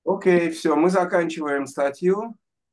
Окей, все, мы заканчиваем статью.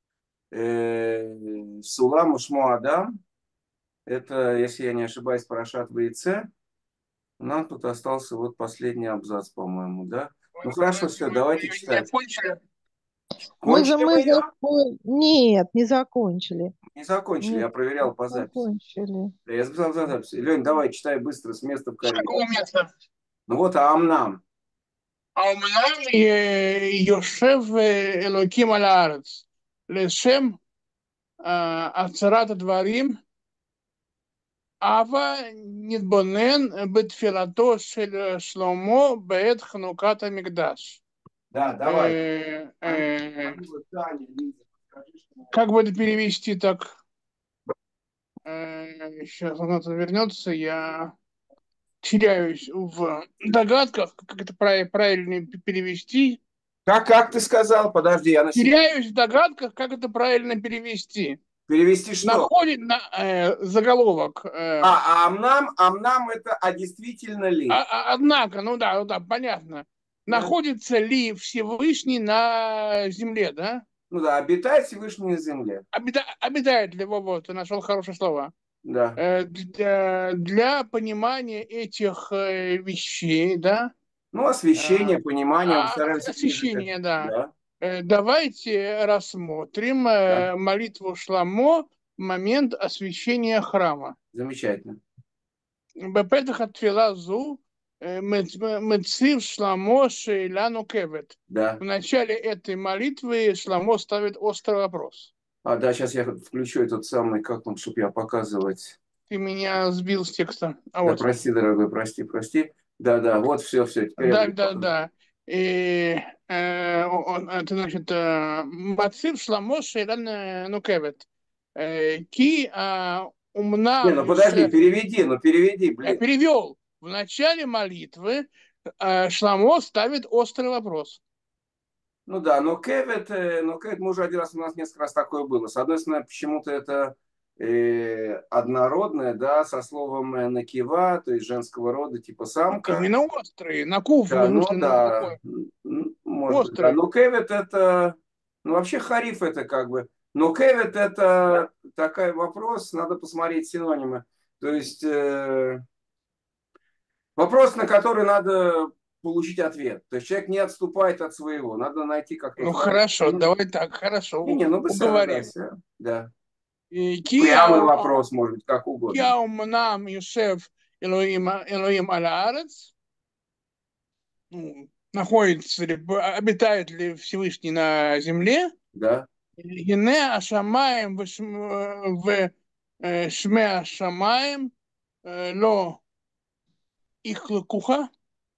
Сулам Ушмо Адам. Это, если я не ошибаюсь, Парашат Ваице. Нам тут остался вот последний абзац, по-моему, да? Ну хорошо, все, Мы давайте ее не читать. окончили. Кончили мы ее? Нет, не закончили. Не закончили, Нет, я не проверял по записи. закончили. Да, я записал за записи. Лень, давай, читай быстро, с места в С карьер. какого места? Ну вот, Амнам. האומנם יושב אלוקים על הארץ לשם הצהרת הדברים, הבה נתבונן בתפילתו של שלמה בעת חנוכת המקדש. Да, давай. Таня, Лиза, скажи, что... Как бы это перевести так? Сейчас он это вернется, я теряюсь в догадках, как это правильно перевести. Как ты сказал? Подожди, я на секунду. Теряюсь в догадках, как это правильно перевести. Перевести что? Находит заголовок. Амнам это, а действительно ли? Однако, ну да, понятно. Да. Находится ли Всевышний на земле, да? Ну да, обитает Всевышний на земле. Обитает ли, вот, ты нашел хорошее слово. Да. Для понимания этих вещей, да, Ну, освещение, понимание, мы стараемся ближе к освещение, этому. да. Да, Давайте рассмотрим да. молитву Шламо в момент освящения храма. Замечательно. בפתח התפילה זו מציב שלמה שאלה נוקבת. Да. В начале этой молитвы Шламо ставит острый вопрос. Да, сейчас я включу этот самый, как там, чтобы я показывать. Ты меня сбил с текста. Да, Вот. прости, дорогой, прости. Да, вот все, теперь я буду показывать. Да. И это значит, Мацив Шламо Шейлан Нукевет. Ки Не, умнам ну подожди, Юсеф. переведи, Я блин. перевел. В начале молитвы Шламо ставит острый вопрос. Ну да, но Кевет мы уже один раз, у нас несколько раз такое было. С одной стороны, почему-то это однородное, да, со словом накива, то есть женского рода, типа самка. Именно острый, на кув, в Да, ну смысле, да, такой. может быть, да. Острый. Но Кевет это, ну вообще Хариф это как бы, но Кевет это такой вопрос, надо посмотреть синонимы. То есть вопрос, на который надо получить ответ. То есть человек не отступает от своего, надо найти как-то Ну правильно. хорошо, давай так, хорошо, Ну бы уговорим. согласен, да. Кия Прямый вопрос, может быть, как угодно. умнам Юсеф Элоим Алаарец, находится ли, обитает ли Всевышний на земле? Да. Гене Ашамаем в Шме Ашамаем ло Ихлакуха.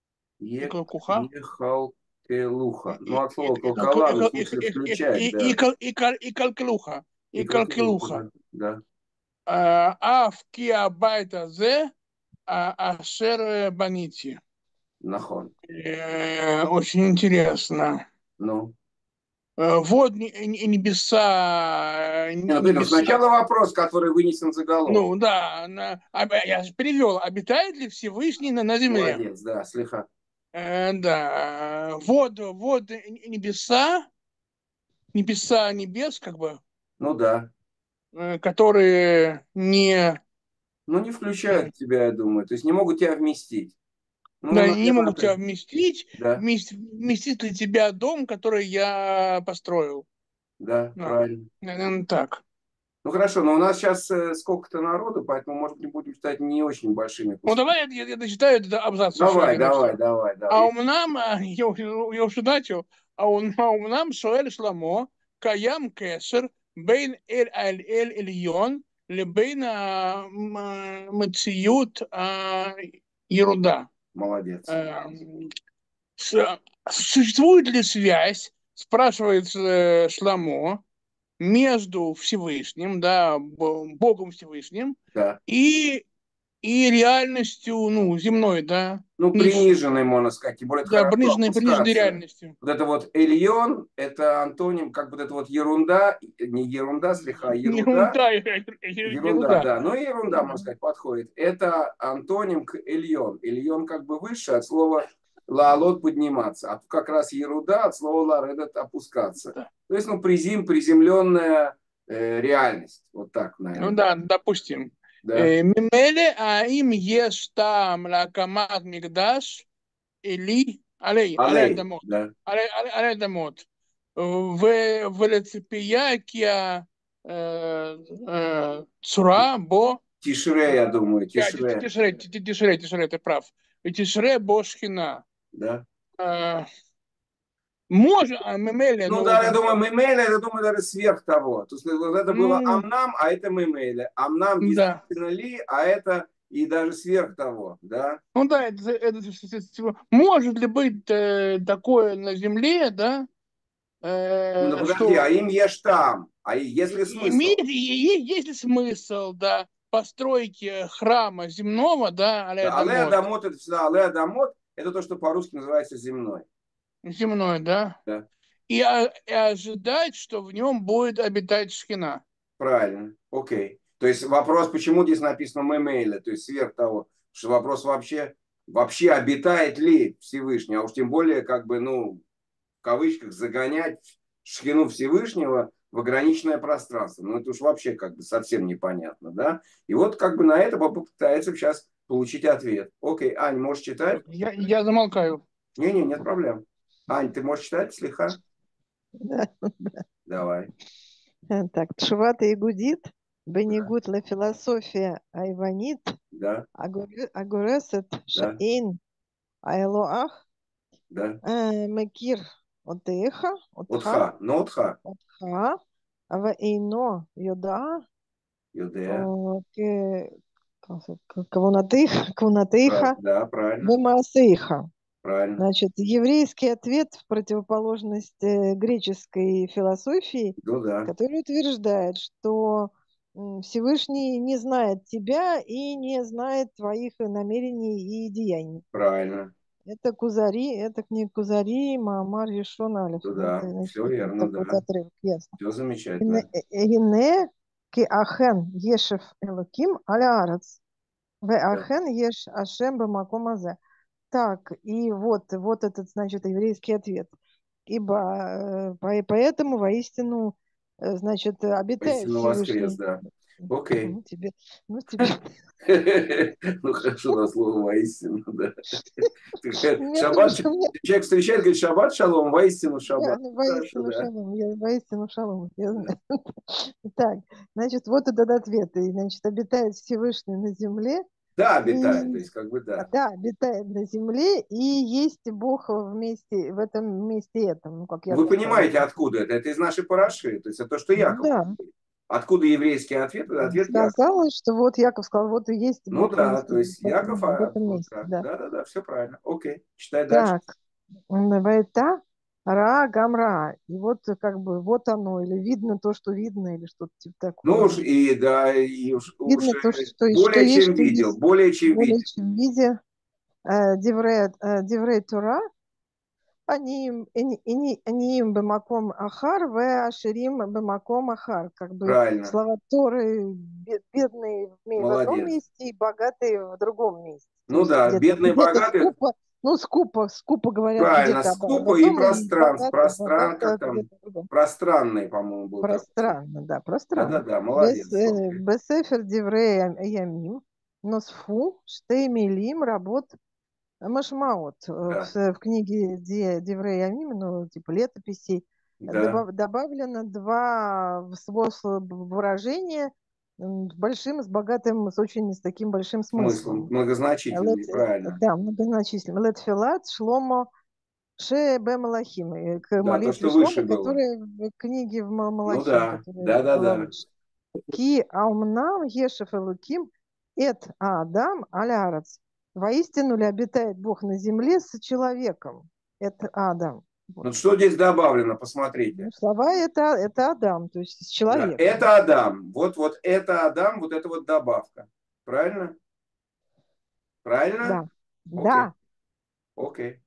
Ехалкелуха. Ну, от слова колкала, ну, в смысле включать, да. И калкелуха. И калкелуха. Ехалкелуха, да. Ав киа байта зе ашер банити. Нахон. Очень интересно. Ну. Вот небеса, Ну, блин, сначала вопрос, который вынесен заголовок. Ну да, я же перевел. Обитает ли Всевышний на земле? Молодец, да, слегка. Да. Вот небеса небес, как бы, Ну да. которые не, Ну, не включают тебя, я думаю. То есть не могут тебя вместить. Ну, да, не наверное, могут тебя вместить. да, Вместит ли тебя дом, который я построил? да, Да, правильно. наверное, так. Ну хорошо, но у нас сейчас сколько-то народу, поэтому, может быть, будем читать не очень большими Ну, кусками. давай я дочитаю этот абзац еще Давай, один, и все. давай. האומנם, יהושדתיו, האומנם שואל שלמה, קיים קשר בין אל עליון לבין המציאות הירודה? Молодец. Существует ли связь, спрашивает Шламо, между Всевышним, да, Богом Всевышним Да. и реальностью, ну, земной, да, Ну, низшей. приниженный, можно сказать, тем более это Да, хорошо приниженной опускаться. реальностью. Вот это вот Эльон, это антоним, как вот это вот ерунда, не ерунда, слегка, ерунда. Ерунда, Ерунда. да. Ну, ерунда, можно сказать, подходит. Это антоним к Эльон. Эльон как бы выше от слова лаалот подниматься. А тут как раз еруда от слова ларедат опускаться. Да. То есть, ну, приземленная реальность. Вот так, Ну наверное. да, допустим. Да. Мемеле аим еш там лакамат мигдаш или алей Алей. дамот. Да. Алей дамот. В ки цура бо Тишре, я думаю, тишре. тишре, ты прав. И тишре бо шхина. Да. Может, мемеле, Ну ну, да, я думаю, мемеля, я думаю, даже сверх того. То есть вот это было ну, амнам, а это мемеля. Амнам да. действительно ли, а это и даже сверх того, да? Ну да, может ли быть такое на Земле, да, Ну подожди, а что им ешь там. А есть ли смысл? есть ли смысл, да, постройки храма земного, да, Да, а-ля алея Дамот, дамот, это всегда алея дамот, это то, что по-русски называется земной. земной, да, Да, и ожидать, что в нем будет обитать шхина. правильно, окей. То есть вопрос, почему здесь написано мемейля, то есть сверх того, что вопрос вообще обитает ли Всевышний, а уж тем более, как бы, ну, в кавычках, загонять шхину Всевышнего в ограниченное пространство. Ну, это уж вообще как бы совсем непонятно, да? И вот как бы на это попытается сейчас получить ответ. Окей, Ань, можешь читать? Я замолкаю. Не-не, нет проблем. Ань, ты можешь читать слегка? Да. Давай. Так, Тшуват и Гудит, Да, Бенигут ла философия айванит, да, агуресет да, шаин айлоах, да. мекир отеха, отха, Отха, но отха. отха, аваэйно йода, Юдея. кавунатыха, Да, правильно, вемаасыха. правильно. Значит, еврейский ответ в противоположность греческой философии, Ну да, который утверждает, что Всевышний не знает тебя и не знает твоих намерений и деяний. правильно. Это Кузари, это книга Кузари, Маамар Ешон Алеф. Ну Это, да, значит, все верно, такой да. отрывок, ясно. Все Гине замечательно. ки ахен ешев элоким аля арец. Ве Да. ахен еш ашем бамаком азе. Так, и вот этот, значит, еврейский ответ. Ибо поэтому воистину, значит, обитает Воистину воскрес, Всевышний. да. Окей. Ну, тебе, ну, тебе. Ну хорошо, на слово воистину, да. У меня Шаббат, тоже, у меня, человек встречает, говорит, шаббат шалом, воистину я шаббат. Ну, хорошо, воистину да. шалом, я воистину шалом, я Да, знаю. Так, значит, вот этот ответ. И, значит, обитает Всевышний на земле, да, обитает, то и есть как бы да. да, обитает на земле, и есть Бог вместе, в этом месте этом, ну, как Вы Яков сказал. понимаете, откуда это? Это из нашей параши, то есть это то, что Ну Яков. да, Откуда еврейский ответ? Это ответ Якова. сказалось, что вот Яков сказал, вот и есть Ну Бог да, вместе то есть Яков, в этом вот месте, так. да. Да, все правильно. Окей, читай дальше. Так, Вайта, Ра, Гамра. И вот как бы вот оно, или видно то, что видно, или что-то типа Ну такое. уж и да, и уж Видно то, что более есть, чем что видел, есть. более чем Более видел. чем в виде Деврей Тура, они им бемаком ахар, в аширим бемаком ахар. Как бы Правильно, слова Торы бедные в одном молодец. месте и богатые в другом месте. То Ну есть да, бедные, где-то богатые, скупо, ну скупо говорят правильно, где-то об скупо и одном, и как богато там, где-то в другом. пространный, по-моему, был такой. Пространно, да, пространно. Да-да-да, молодец. Окей. Бесефер Деврей Ямим, Носфу, Штеймилим, работ Машмаот Да, в книге Деврей Ямим, ну, типа летописей, да, добавлено два выражения с большим, с богатым, с таким большим смысл смыслом. многозначительный, правильно. Да, многозначительным. Летфилат Шломо Ше Бе Малахим, к Да, то, молитве что Шлома, выше было. которая в книге в Ну Малахим, да, которая была да-да-да. выше. Ки аумнам ешев элуким эт Адам алярец. Воистину ли обитает Бог на земле с человеком? Это Адам. Вот. Ну что здесь добавлено, Ну, посмотрите. слова это Адам, то есть с Да, человеком. это Адам. Вот это Адам, вот это вот добавка. Правильно? Правильно? Да, Окей, да. окей.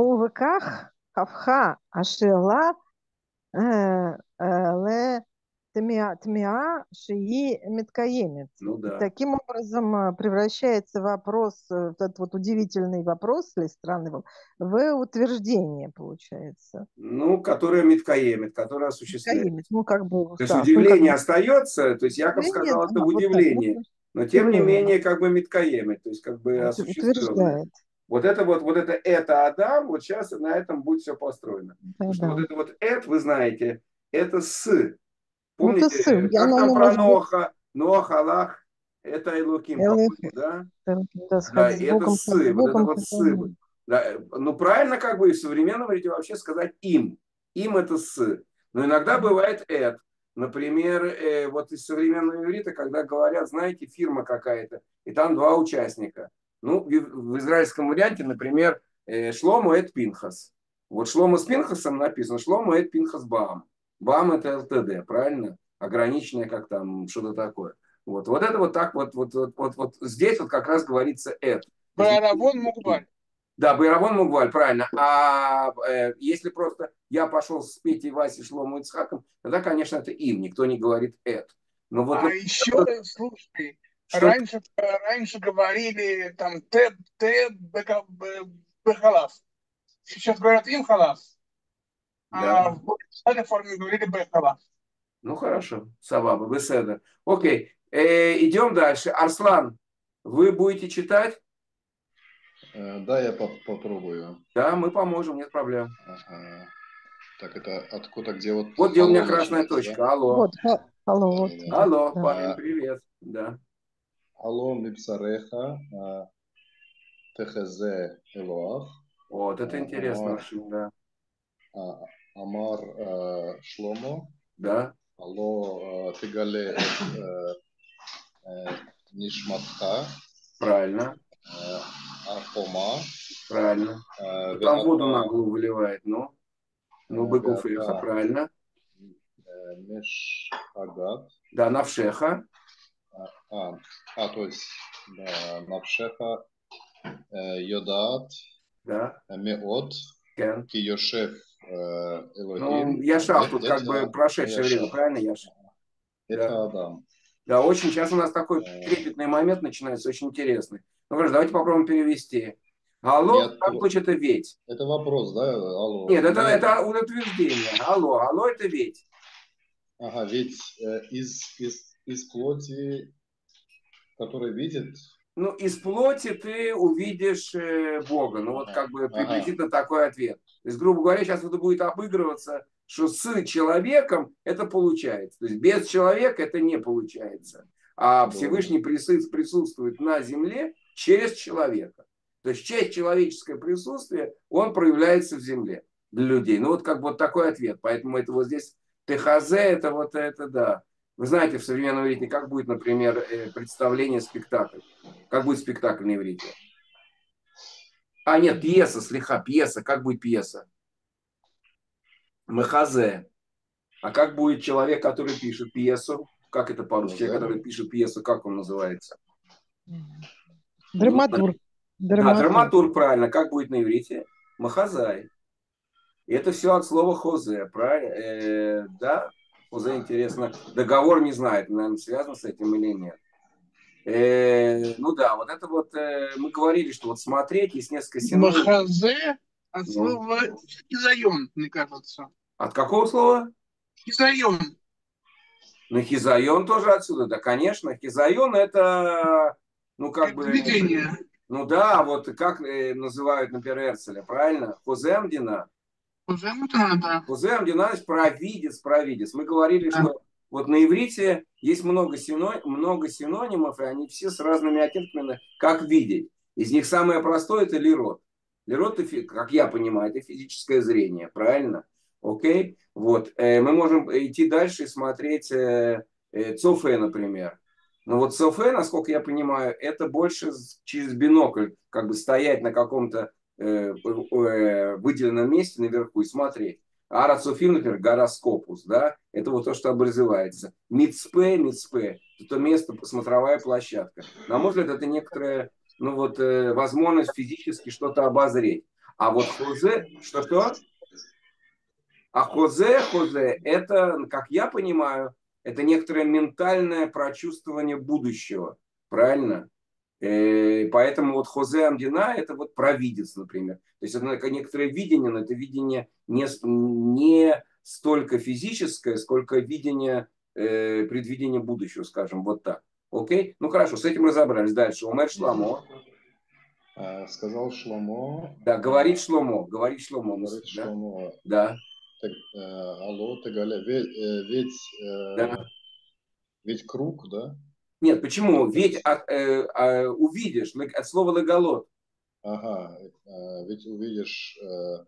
Увыках хавха ашела ле тмиа шии меткаемит. Ну И да. таким образом превращается вопрос, вот этот вот удивительный вопрос, или странный, в утверждение, получается. Ну, которая миткаемит, которая осуществляет. Меткаемит, ну, как бы, То есть да, ну, как удивление бы, остается, то есть Яков удивление, сказал, это вот так, удивление, но тем не удивление, менее как бы миткаемит, то есть как бы осуществленное. утверждает. Вот это Адам, вот сейчас на этом будет все построено. Потому что вот Да-да. это вот это, вы знаете, это с. Ну, это сын, Помните, как там оно про может быть Ноаха? Ноах, Аллах, это Элоким, Элэх, по-моему, да? да, Да, с и это Богом, с, с вот это Богом вот с. хозяином. Да, ну, правильно как бы и в современном иврите вообще сказать им. Им это с. Но иногда бывает эт. Например, вот из современного иврита, когда говорят, знаете, фирма какая-то, и там два участника. Ну, в израильском варианте, например, Шломо эт Пинхас. Вот Шломо с Пинхасом написано, Шломо эт Пинхас Баам. Баам это ЛТД, правильно? Ограниченное, как там, что-то такое. Вот это вот так вот здесь вот как раз говорится эт. Баравон Мугваль. Да, Байравон Мугваль, правильно. А если просто я пошел с Петей, Васей, Шломом и Ицхаком, тогда, конечно, это им, никто не говорит это. Но вот, А еще, слушай, что раньше говорили там те бехалас. Сейчас говорят им халас, а да. в официальной форме говорили бехалас. Ну хорошо, Саваба, беседа. Окей, идем дальше. Арслан, вы будете читать? Да, я попробую. Да, мы поможем, нет проблем. Ага. Так, это откуда, где вот Вот где у меня алло красная начинается, да? точка. Алло. Вот, алло, вот. Да. Алло, Да. парень, привет. Да. Алло мипсареха техезе элоах. Вот, это интересно Амар, очень, да. Амар Шломо. Да, Алло тигале нишматха. правильно, Ахома. правильно. Там воду на голову выливает, ну быкуфеха, Веата правильно. Мешхагат. Да, навшеха. То есть да, навшеха йодат Да, меот кен. киешев Ну, Элохим. Яшав тут как бы прошедшее время, Яшав. правильно, Яш? Да. Это Адам. Да, очень сейчас у нас такой трепетный момент начинается, очень интересный. Ну, хорошо, давайте попробуем перевести. Алло, Нет, как случае это ведь. это вопрос, да? Алло. Нет, это утверждение. Алло, это ведь. Ага, ведь из плоти, который видит. Ну, из плоти ты увидишь Бога. Ну, вот как бы приблизительно такой ответ. То есть, грубо говоря, сейчас это будет обыгрываться, что с человеком это получается. То есть, без человека это не получается. А Всевышний присутствует на земле через человека. То есть, через человеческое присутствие он проявляется в земле для людей. Ну, вот как бы вот такой ответ. Поэтому это вот здесь техазе, это вот это, да. Вы знаете, в современном иврите, как будет, например, представление, спектакль. Как будет спектакль на иврите? Нет, пьеса, пьеса. Как будет пьеса? Мехазе. А как будет человек, который пишет пьесу? Как это по-русски? Человек, который пишет пьесу, как он называется? Драматург. Да, драматург, правильно. Как будет на иврите? Махазай. И это все от слова хозе, правильно? Да, хозе, интересно. Договор не знает, наверное, связан с этим или нет. Ну да, вот это вот мы говорили, что вот смотреть есть несколько синонимов. Махазе от слова хизайон, мне кажется. От какого слова? Хизайон. Ну, хизайон тоже отсюда, да, конечно. Хизайон это, ну, как бы... Видение. Ну да, вот как называют, например, Эрцеля, правильно? Хоземдина. Хоземдина, да. Хоземдина, значит, провидец. Мы говорили, что вот на иврите есть много синонимов, и они все с разными оттенками, как видеть. Из них самое простое – это лирот. Лирот, как я понимаю, это физическое зрение, правильно? Окей? Вот. Мы можем идти дальше и смотреть цофе, например. Но вот цофе, насколько я понимаю, это больше через бинокль, как бы стоять на каком-то выделенном месте наверху и смотреть. Ара Цофим, например, гороскопус, да, это вот то, что образовается. Мицпе, это место, смотровая площадка. На мой взгляд, это некоторая, ну вот, возможность физически что-то обозреть. А вот хозе, что? А хозе, это, как я понимаю, это некоторое ментальное прочувствование будущего. Правильно? Поэтому вот Хозе Амдина это вот провидец, например. То есть это некоторое видение, но это видение не столько физическое, сколько видение, предвидение будущего, скажем, вот так. Окей? Ну хорошо, с этим разобрались. Дальше. Умер Шламо. Сказал Шломо. Да, говорит Шломо. Говорит Шломо. Говорит Да? Шломо. Да. Алло, Тегаля. Ведь круг, да? Нет, почему? Ведь увидишь от слова легалот. Ага, ведь увидишь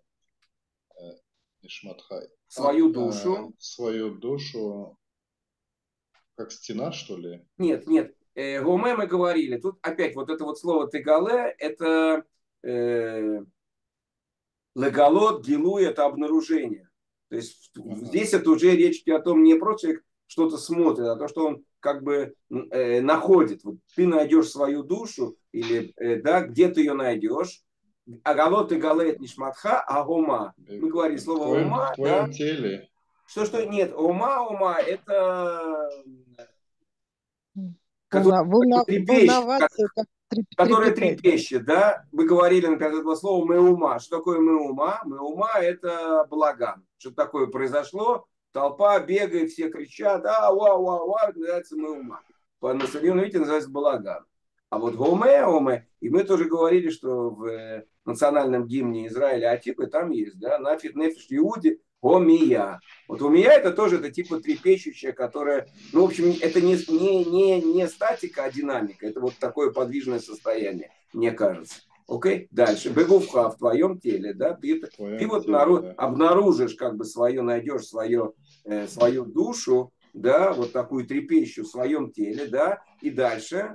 Ишматхай. Свою душу. Свою душу, как стена, что ли? Нет. Гоме мы говорили. Тут опять вот это вот слово тегале, это легалот, гилуй, это обнаружение. То есть здесь это уже речь идет о том, не просто человек что-то смотрит, а то, что он как бы находит. Вот ты найдешь свою душу, или да, где ты ее найдешь. Агалот и галет нишматха, агома. Мы говорили слово ума. В твоем теле. Что? Нет, ума, это... Волноваться, которая трепещет, да? Мы говорили, например, этого слова мы ума. Что такое мы ума? Мы ума это балаган. Что такое произошло? Толпа бегает, все кричат, вау, это называется мы ума. По национальному виде называется балаган. А вот гоме, и мы тоже говорили, что в национальном гимне Израиля Атипы там есть, да, нафит нефиш иуди, гомия. Вот умия это тоже это типа трепещущая, которая, ну, в общем, это не статика, а динамика. Это вот такое подвижное состояние, мне кажется. Окей? Дальше. Бегувха в твоем теле, да, ты вот теле, обнаружишь, как бы найдешь свою душу, да, вот такую трепещущую в своем теле, да, и дальше.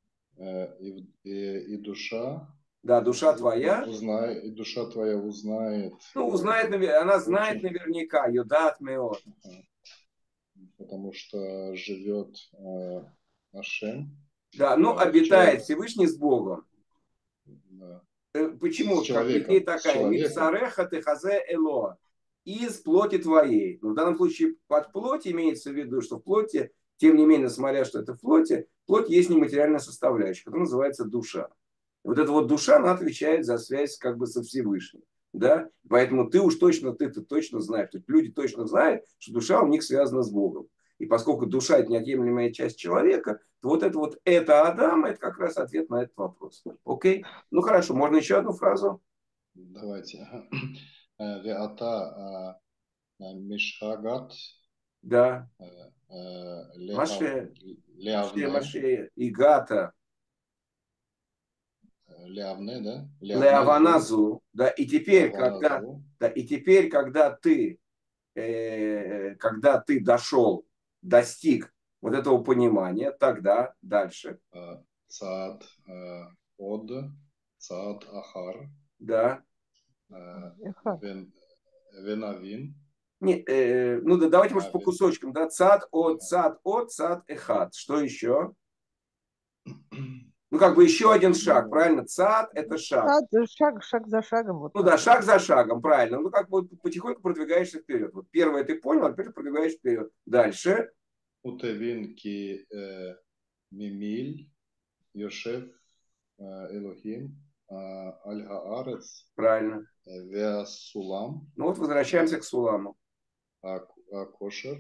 И душа. Да, душа твоя. И душа твоя узнает. Ну, она знает наверняка. Юдат меот. Потому что живет Ашем. Да, ну, обитает Всевышний с Богом. Да. Почему? Как идея такая. Миксареха техазе элоа. Из плоти твоей. Но в данном случае под плоть имеется в виду, что в плоти, тем не менее, смотря что это в плоти, плоть есть нематериальная составляющая, которая называется душа. Вот эта вот душа, она отвечает за связь как бы со Всевышним. Да? Поэтому ты точно знаешь, то есть люди точно знают, что душа у них связана с Богом. И поскольку душа – это неотъемлемая часть человека, то вот это Адам – это как раз ответ на этот вопрос. Окей? Ну хорошо, можно еще одну фразу? Давайте. Веата мишхагат. Да. Маше игата. Леавне, да? Леаваназу. Да, и теперь, когда ты достиг вот этого понимания, тогда дальше. Цад од, цад ахар. Да. Венавин. Ну да, давайте, может, по кусочкам. Да? Цад от, цад эхат. Что еще? Ну, как бы еще один шаг, правильно? Цад – это шаг. Шаг за шагом. Вот ну да, шаг за шагом, правильно. Ну, как бы потихоньку продвигаешься вперед. Вот первое ты понял, а теперь продвигаешься вперед. Дальше. Утевин ки мимиль йошев Элохим аль-Хаарец. Правильно. Веасулам. Ну вот возвращаемся к Суламу. Акошер.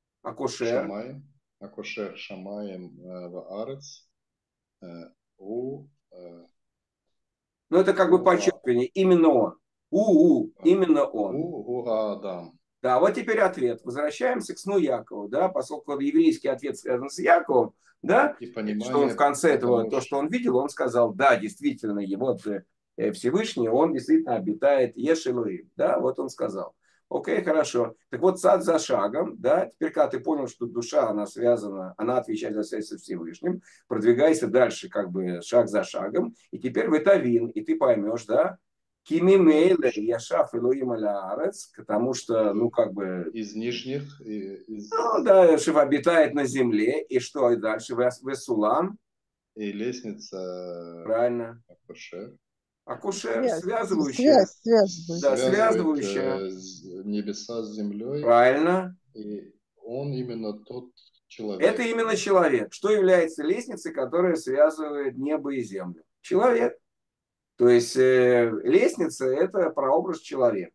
Акошер шамаем ваарец. Ну, это как бы подчеркивание. Именно он. Именно он. Адам. Да, вот теперь ответ. Возвращаемся к сну Якова. Да, поскольку еврейский ответ связан с Яковом, да, что он в конце этого, то, что он видел, он сказал, да, действительно, его Всевышний, он действительно обитает Ешелуим. Да, вот он сказал. Окей, хорошо. Так вот, сад за шагом, да, теперь, когда ты понял, что душа, она связана, она отвечает за связь со Всевышним, продвигайся дальше, как бы, шаг за шагом, и теперь в это вин, и ты поймешь, да, кимимейле яшаф Элоим аль-Аарец, потому что, ну, как бы... Из нижних... Ну, да, Шев обитает на земле, и что и дальше? Весулам. И лестница... Правильно. Акошер. Акушер, связывающая. Да, связывающая. Небеса с землей. Правильно. И он именно тот, Человек. Это именно человек. Что является лестницей, которая связывает небо и землю? Человек. То есть лестница – это прообраз человека.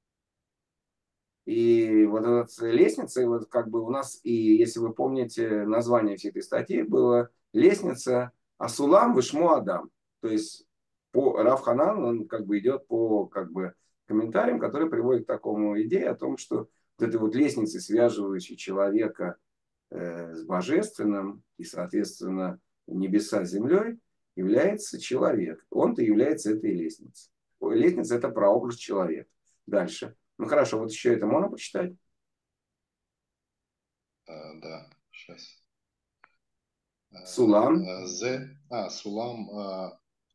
И вот эта лестница, вот как бы у нас, и если вы помните, название всей этой статьи было «Лестница Асулам Вишмо Адам». То есть по Рав Ханан, он как бы идет по как бы комментариям, которые приводят к такому идее о том, что вот этой вот лестницей, связывающей человека с божественным и, соответственно, небеса с землей, является человек. Он-то является этой лестницей. Лестница – это прообраз человека. Дальше. Ну хорошо, вот еще это можно почитать? Да, сейчас. Сулам. Сулам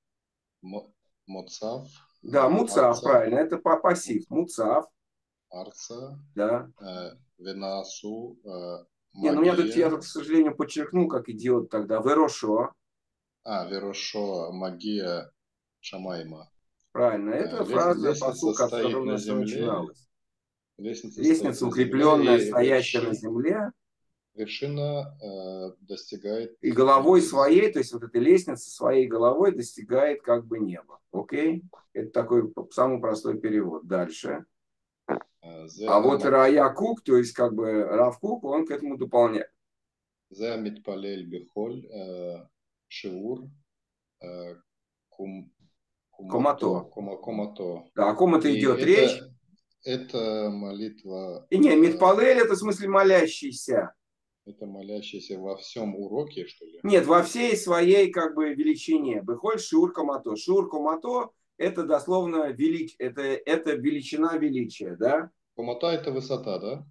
Моцав. Да, Муцав, правильно, это пассив. Муцав. Арца. Да. Венасу. Не, ну я тут, к сожалению, подчеркнул, как идиот тогда. Верошо. Верошо, магия Шамайма. Правильно, это фраза, посыл, с которой у нас начиналась. Лестница укрепленная, стоящая на земле. Вершина достигает... И головой своей, то есть вот эта лестница своей головой достигает как бы неба. Окей? Это такой самый простой перевод. Дальше. А вот Рая Кук, то есть как бы Рав Кук, он к этому дополняет. Зе митпалель бихоль шиур Комато. Да, о ком это идет речь? Это молитва... И не, митпалель это в смысле молящийся. Это молящийся во всем уроке, что ли? Нет, во всей своей как бы величине. Бихоль шиур комато. Шиур комато это дословно это величина величия, да? Комата это высота, да?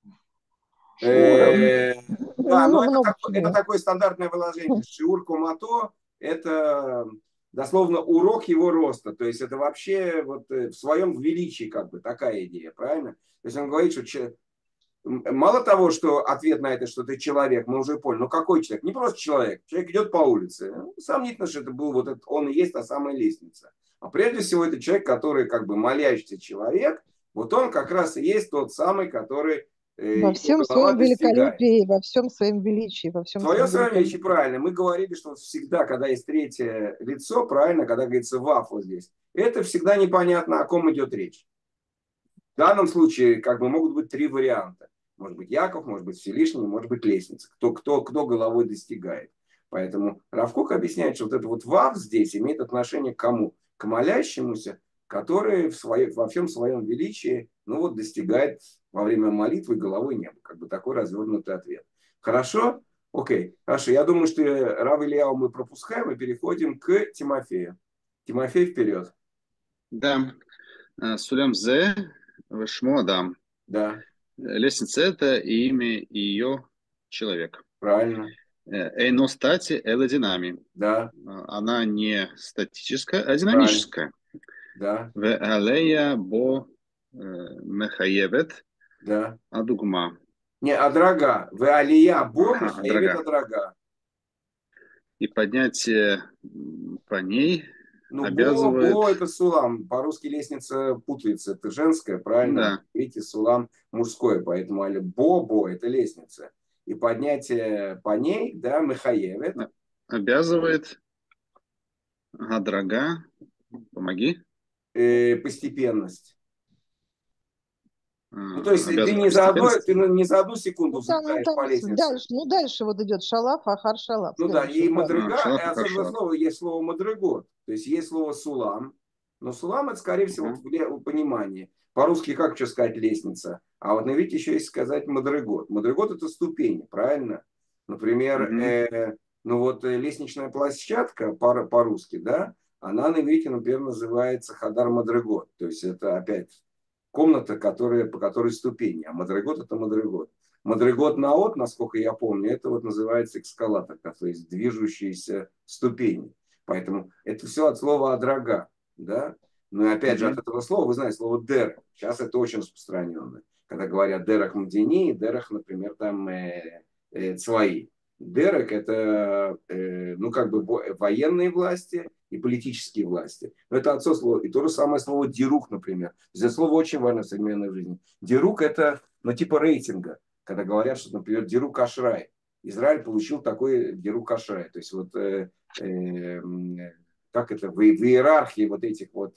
Да, но это такое стандартное выражение. Шиур комато это дословно урок его роста. То есть это вообще вот в своем величии как бы такая идея, правильно? То есть он говорит, что мало того, что ответ на это, что ты человек, мы уже поняли. Но какой человек? Не просто человек. Человек идет по улице. Сомнительно, что это был вот этот, он и есть та самая лестница. А прежде всего это человек, который как бы молящийся человек. Вот он как раз и есть тот самый, который во всем своем великолепии, во всем своем величии, во всем своем величии, правильно. Мы говорили, что всегда, когда есть третье лицо, правильно, когда говорится ваф вот здесь, это всегда непонятно, о ком идет речь. В данном случае как бы могут быть три варианта. Может быть Яков, может быть Всевышний, может быть лестница. Кто головой достигает. Поэтому Рав Кук объясняет, что вот это вот вав здесь имеет отношение к кому? К молящемуся, который во всем своем величии достигает во время молитвы головой неба. Как бы такой развернутый ответ. Хорошо? Окей. Хорошо. Я думаю, что Рав Ильяу мы пропускаем и переходим к Тимофею. Тимофей, вперед. Да. Сулям зе вишмо Адам. Да. Лестница это имя ее человек. Правильно. Эйно стати элодинами. Да. Она не статическая, а динамическая. Да. В алея бо мехаевет. Да. Адугма. Не, адрага. В алия бо мехаевет адрага. И поднятие по ней обязывает... Бо это сулам. По-русски лестница путается. Это женская, правильно? Да. Видите, сулам мужское. Поэтому бо это лестница. И поднятие по ней, да, мехаевет. Обязывает адрага. Помоги. Постепенность. То есть ты не за одну секунду взлетаешь по лестнице. Дальше вот идет шалаф, ахар шалаф. Да, и мадрига, особенно слово, есть слово мадригот. То есть есть слово сулам. Но сулам это, скорее всего, в понимании. По-русски как еще сказать лестница? А вот на иврите еще есть сказать мадригот. Мадригот это ступени, правильно? Например, лестничная площадка по-русски, да, она на иврите, например, называется хадар мадригот. То есть это опять комната, по которой ступени. А мадригот это мадригот. Мадригот наот, насколько я помню, это вот называется эскалатор, то есть движущиеся ступени. Поэтому это все от слова адрага. Да? Ну и опять же от этого слова, вы знаете, слово дерах. Сейчас это очень распространенное. Когда говорят дерах мдини, дерах, например, там цваи. Дерах это военные власти и политические власти. Но это отцо слова. И то же самое слово дирук, например. Это слово очень важно в современной жизни. Дирук это типа рейтинга. Когда говорят, что, например, дирук ашрай. Израиль получил такой Дирук Ашрай. То есть вот как это в иерархии вот этих вот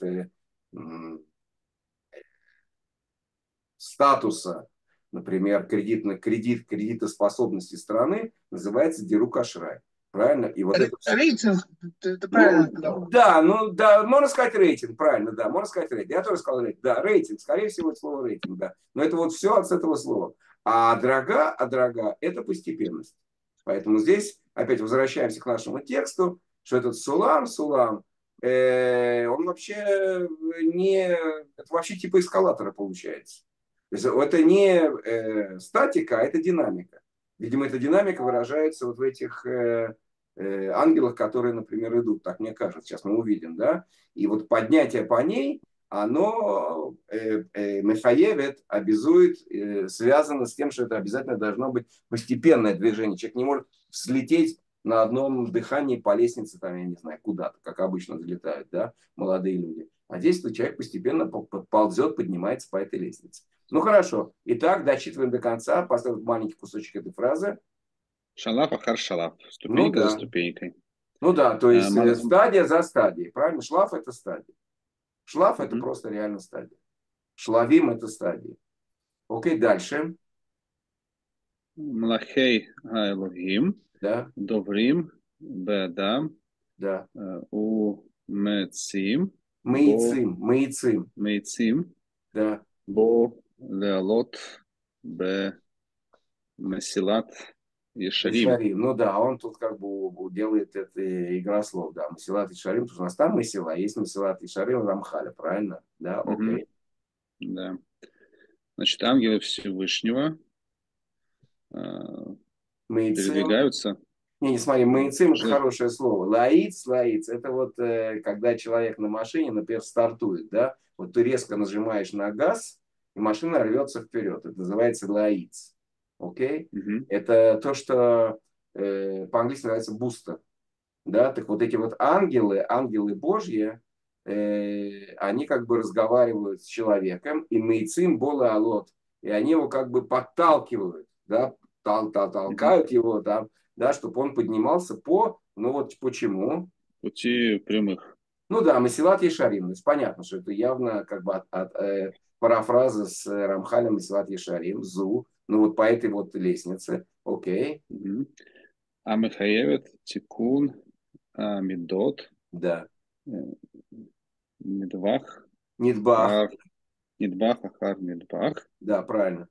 статуса, например, кредитоспособности страны называется Дирук Ашрай. Правильно? И вот это... Рейтинг, ты правильно сказал. Да, можно сказать рейтинг, правильно, да, можно сказать рейтинг. Я тоже сказал рейтинг, да, рейтинг, скорее всего, это слово рейтинг, да. Но это вот все от этого слова. А дорога это постепенность. Поэтому здесь опять возвращаемся к нашему тексту, что этот Сулам, он вообще не, это вообще типа эскалатора получается. То есть это не статика, а это динамика. Видимо, эта динамика выражается вот в этих ангелах, которые, например, идут, так мне кажется, сейчас мы увидим, да, и вот поднятие по ней, оно мехаевет, обязует, связано с тем, что это обязательно должно быть постепенное движение. Человек не может взлететь на одном дыхании по лестнице, там, я не знаю, куда-то, как обычно взлетают, да, молодые люди. А здесь человек постепенно ползет, поднимается по этой лестнице. Ну хорошо. Итак, дочитываем до конца, поставим маленький кусочек этой фразы. Шалаф ахар шалаф. Ну Ступенька за да. ступенькой. Ну да, то есть Мал- стадия за стадией. Правильно? Шлаф это стадия. Шлаф это Мгм. просто реально стадия. Шлавим это стадия. Окей, дальше. Млахей Элохим. Да, Доврим. Бедам. да. У Мецим. Бо Маицим. Мейцим. Да. Бо Леолот. Б Месилат Ешарим. Ишарим. Ну да, он тут как бы делает это игра слов. Да, Масилат и Шарим. Потому что у нас там Масила, а есть Масилат и Шарим Рамхаля. Правильно? Да, Мгм. окей. Да. Значит, ангелы Всевышнего Маицим. передвигаются. Не смотри, маицим это Уже. хорошее слово. Лаиц, это вот когда человек на машине, например, стартует, да, вот ты резко нажимаешь на газ, и машина рвется вперед. Это называется лаиц. Окей? Мгм. Это то, что по-английски называется бустер. Да, так вот эти вот ангелы Божьи, они как бы разговаривают с человеком, и маицим бола алот, и они его как бы подталкивают, да, Мгм. толкают его там, да, чтобы он поднимался ну вот почему? Пути прямых. Ну да, Масилат Ешарим, то есть понятно, что это явно как бы парафраза с Рамхалем Масилат Ешарим, Зу, ну вот по этой вот лестнице, окей, Мгм. А Михаевет Тикун Мидот да, Мидвах Нидбах, Ар Нидбах Ахар Нидбах. да, правильно.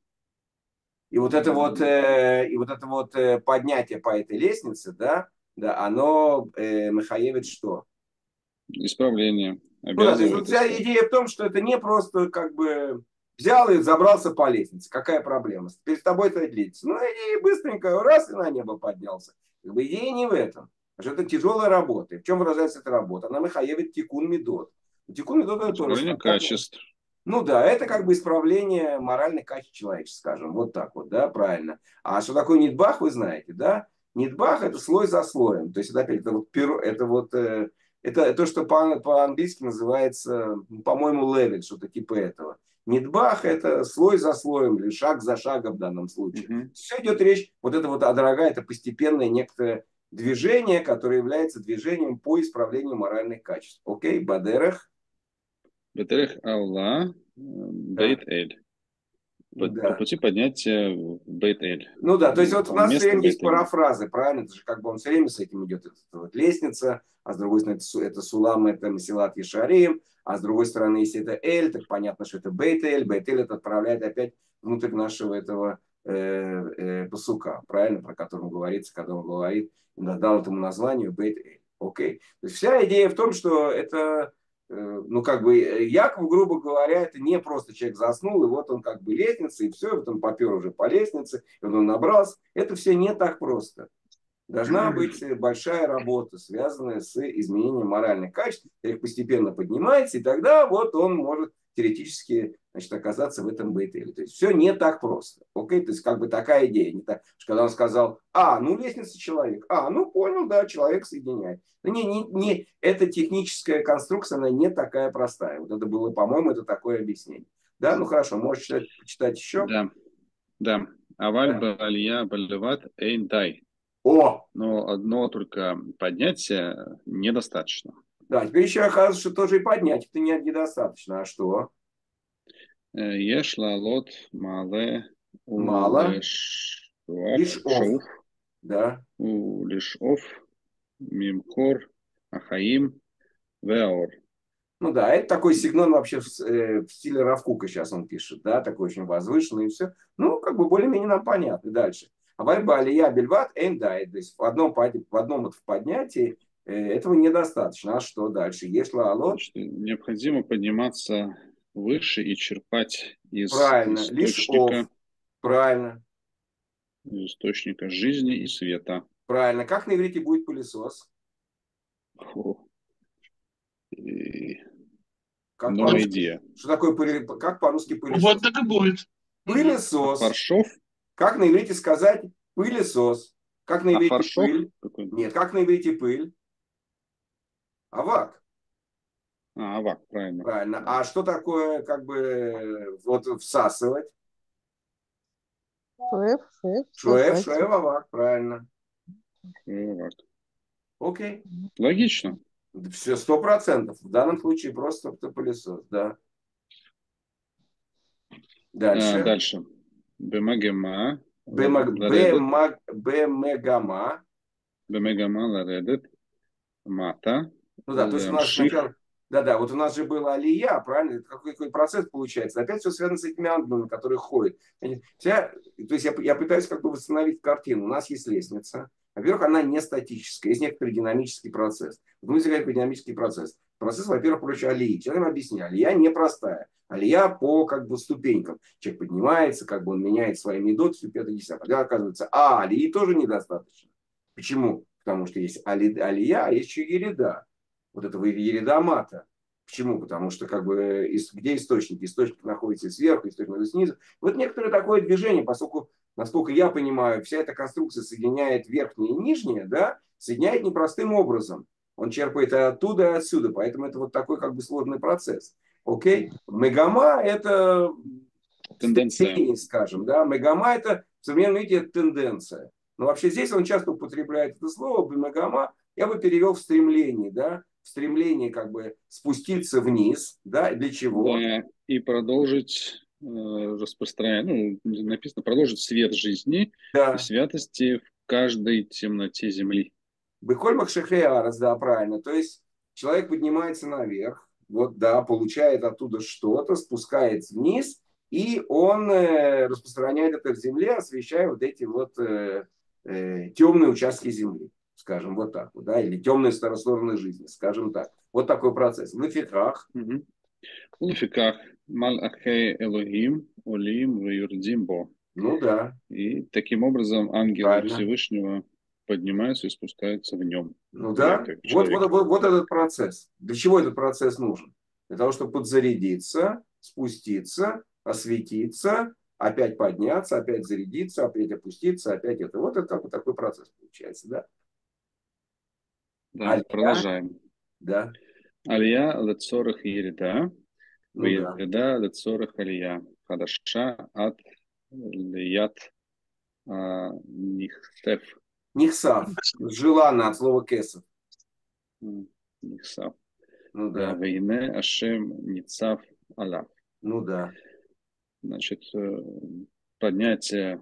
И вот это вот поднятие по этой лестнице, да, оно махаевит что? Исправление. Ну да, то есть вот Обязывает вся идея в том, что это не просто как бы взял и забрался по лестнице. Какая проблема? Перед тобой стоит лестница. Ну и быстренько раз и на небо поднялся. Как бы идея не в этом. Потому что это тяжелая работа. И в чем выражается эта работа? Она махаевит тикун медот. Тикун медот это тоже Исправление качеств. ну да, это как бы исправление моральных качеств человечества, скажем, вот так вот, да, правильно. А что такое нидбах, вы знаете, да? Нидбах это слой за слоем. То есть это опять это то, что по-английски называется, по-моему, левель, что-то типа этого. Нидбах это слой за слоем или шаг за шагом в данном случае. Мгм. Все идет речь, вот это вот дорога, это постепенное некоторое движение, которое является движением по исправлению моральных качеств. Окей, Бадерах. Бетерех Алла Да. Бейт-Эль. По Да. пути поднятия в Бейт-Эль. Ну да, то есть вот у нас все Место время есть Бейт-Эль. парафразы, правильно? Это же как бы он все время с этим идет. Это вот лестница, а с другой стороны это Сулам, это Масилат Ешарим, а с другой стороны, если это Эль, так понятно, что это Бейт-Эль. Бейт-Эль это отправляет опять внутрь нашего этого пасука, правильно, про который говорится, когда он говорит, дал этому названию Бейт-Эль. Окей. То есть вся идея в том, что это ну, как бы, Яков, грубо говоря, это не просто человек заснул, и вот он как бы лестница, и все, вот он попер уже по лестнице, и вот он набрался. Это все не так просто. Должна быть большая работа, связанная с изменением моральных качеств. Человек постепенно поднимается, и тогда вот он может теоретически, значит, оказаться в этом бейтеле. То есть все не так просто. Окей? То есть как бы такая идея. Не так, что когда он сказал, ну лестница человек. Ну понял, да, человек соединяет. Но эта техническая конструкция, она не такая простая. Вот это было, по-моему, это такое объяснение. Да, ну хорошо, можешь почитать еще. Да, да. Аваль Да. балия балеват эйн дай. О! Но одно только поднятие недостаточно. Да, теперь еще оказывается, что тоже и поднять это недостаточно. А что? Еш лалот мале Мало. Лишь оф. шауф Да. улешов мимкор ахаим веор. Ну да, это такой сигнал вообще в стиле Равкука сейчас он пишет, да, такой очень возвышенный и все. Ну, как бы более-менее нам понятно. Дальше. А вальба алия бельват эндай. То есть в одном вот в поднятии этого недостаточно. А что дальше? Ешла алот. Значит, необходимо подниматься выше и черпать из Правильно. Лишь оф. Правильно. источника жизни и света. Правильно. Как на иврите будет пылесос? И Как новая по-русски? идея. Что такое как по-русски пылесос? Вот так и будет. Пылесос. Фаршов? Как на иврите сказать пылесос? Как на иврите фаршов? пыль? Нет, как на иврите пыль? Авак. Авак, правильно. Правильно. А что такое, как бы, вот всасывать? Шуэф, авак, правильно. Авак. Окей. Логично. Все 100%. В данном случае просто пылесос, да. Дальше. Дальше. Бемагема. Бемегама. Бемагема ларедет. Мата. Ну да, то есть у нас сначала... Да-да, вот у нас же была алия, правильно? Это какой процесс получается? Опять все связано с этими ангелами, которые ходят. То есть я пытаюсь как бы восстановить картину. У нас есть лестница. Во-первых, она не статическая. Есть некоторый динамический процесс. Вот мы говорим про динамический процесс. Процесс, во-первых, проще алии. Сейчас я вам объясню. Алия непростая. Алия по как бы ступенькам. Человек поднимается, как бы он меняет свои медот, все 5-10. Тогда оказывается, алии тоже недостаточно. Почему? Потому что есть алия, а есть еще ереда. Вот этого ереда мата. Почему? Потому что как бы где источник? Источник находится сверху, источник находится снизу. Вот некоторое такое движение, поскольку, насколько я понимаю, вся эта конструкция соединяет верхнее и нижнее, да, соединяет непростым образом. Он черпает и оттуда, и отсюда. Поэтому это вот такой как бы сложный процесс. Окей? Мегама – это тенденция, скажем. Да? Мегама – это в современном виде тенденция. Но вообще здесь он часто употребляет это слово, мегама, я бы перевел в стремление, да, в стремлении как бы спуститься вниз, да, для чего? Да, и продолжить распространять, написано, продолжить свет жизни и святости в каждой темноте земли. Бекольмах шехеарас, да, правильно. То есть человек поднимается наверх, вот, да, получает оттуда что-то, спускается вниз, и он распространяет это в земле, освещая вот эти вот темные участки земли, скажем, вот так вот, да, или темные стороны жизни, скажем так. Вот такой процесс. В лефиках. В лефиках малахей Элохим олим ваюрдим бо. Ну да. И таким образом ангелы Всевышнего поднимаются и спускаются в нем. Ну да. Вот этот процесс. Для чего этот процесс нужен? Для того, чтобы подзарядиться, спуститься, осветиться, опять подняться, опять зарядиться, опять опуститься, опять это. Вот это такой процесс получается, да? Да, алия, продолжаем. Да. Алия лецорах ереда, ну ереда лецорах алия, хадаша от лият нихсев. Нихсав. Желанно от слова кесов. Нихсав. Ну да. Вейне ашем ницав алав. Ну да. Значит, поднятие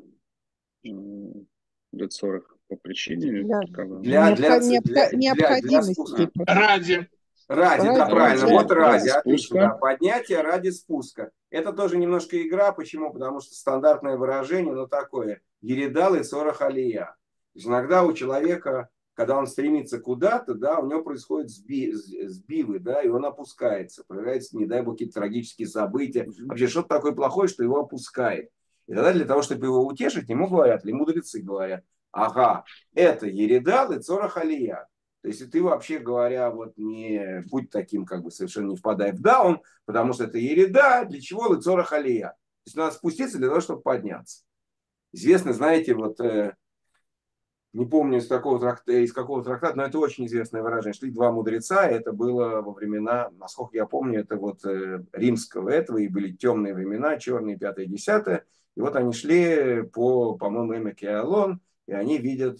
лецорах по причине необходимости. Ради, да, правильно. Вот ради. Отлично. Да. Спуска. Поднятие ради спуска. Это тоже немножко игра. Почему? Потому что стандартное выражение, ну такое. Ереда лецорах алия. То есть иногда у человека, когда он стремится куда-то, да, у него происходят сбивы, да, и он опускается. Появляются, не дай бог, какие-то трагические события. Вообще что-то такое плохое, что его опускает. И тогда для того, чтобы его утешить, ему говорят, или мудрецы говорят, ага, это ереда лецорах алия. То есть ты, вообще говоря, вот не будь таким, как бы совершенно не впадай в даун, потому что это ереда, для чего лецорах алия. То есть надо спуститься для того, чтобы подняться. Известно, знаете, вот не помню из какого трактата, но это очень известное выражение. Шли два мудреца, и это было во времена, насколько я помню, это вот римского этого, и были темные времена, черные, пятое, десятое. И вот они шли по-моему, Эмек и Алон, и они видят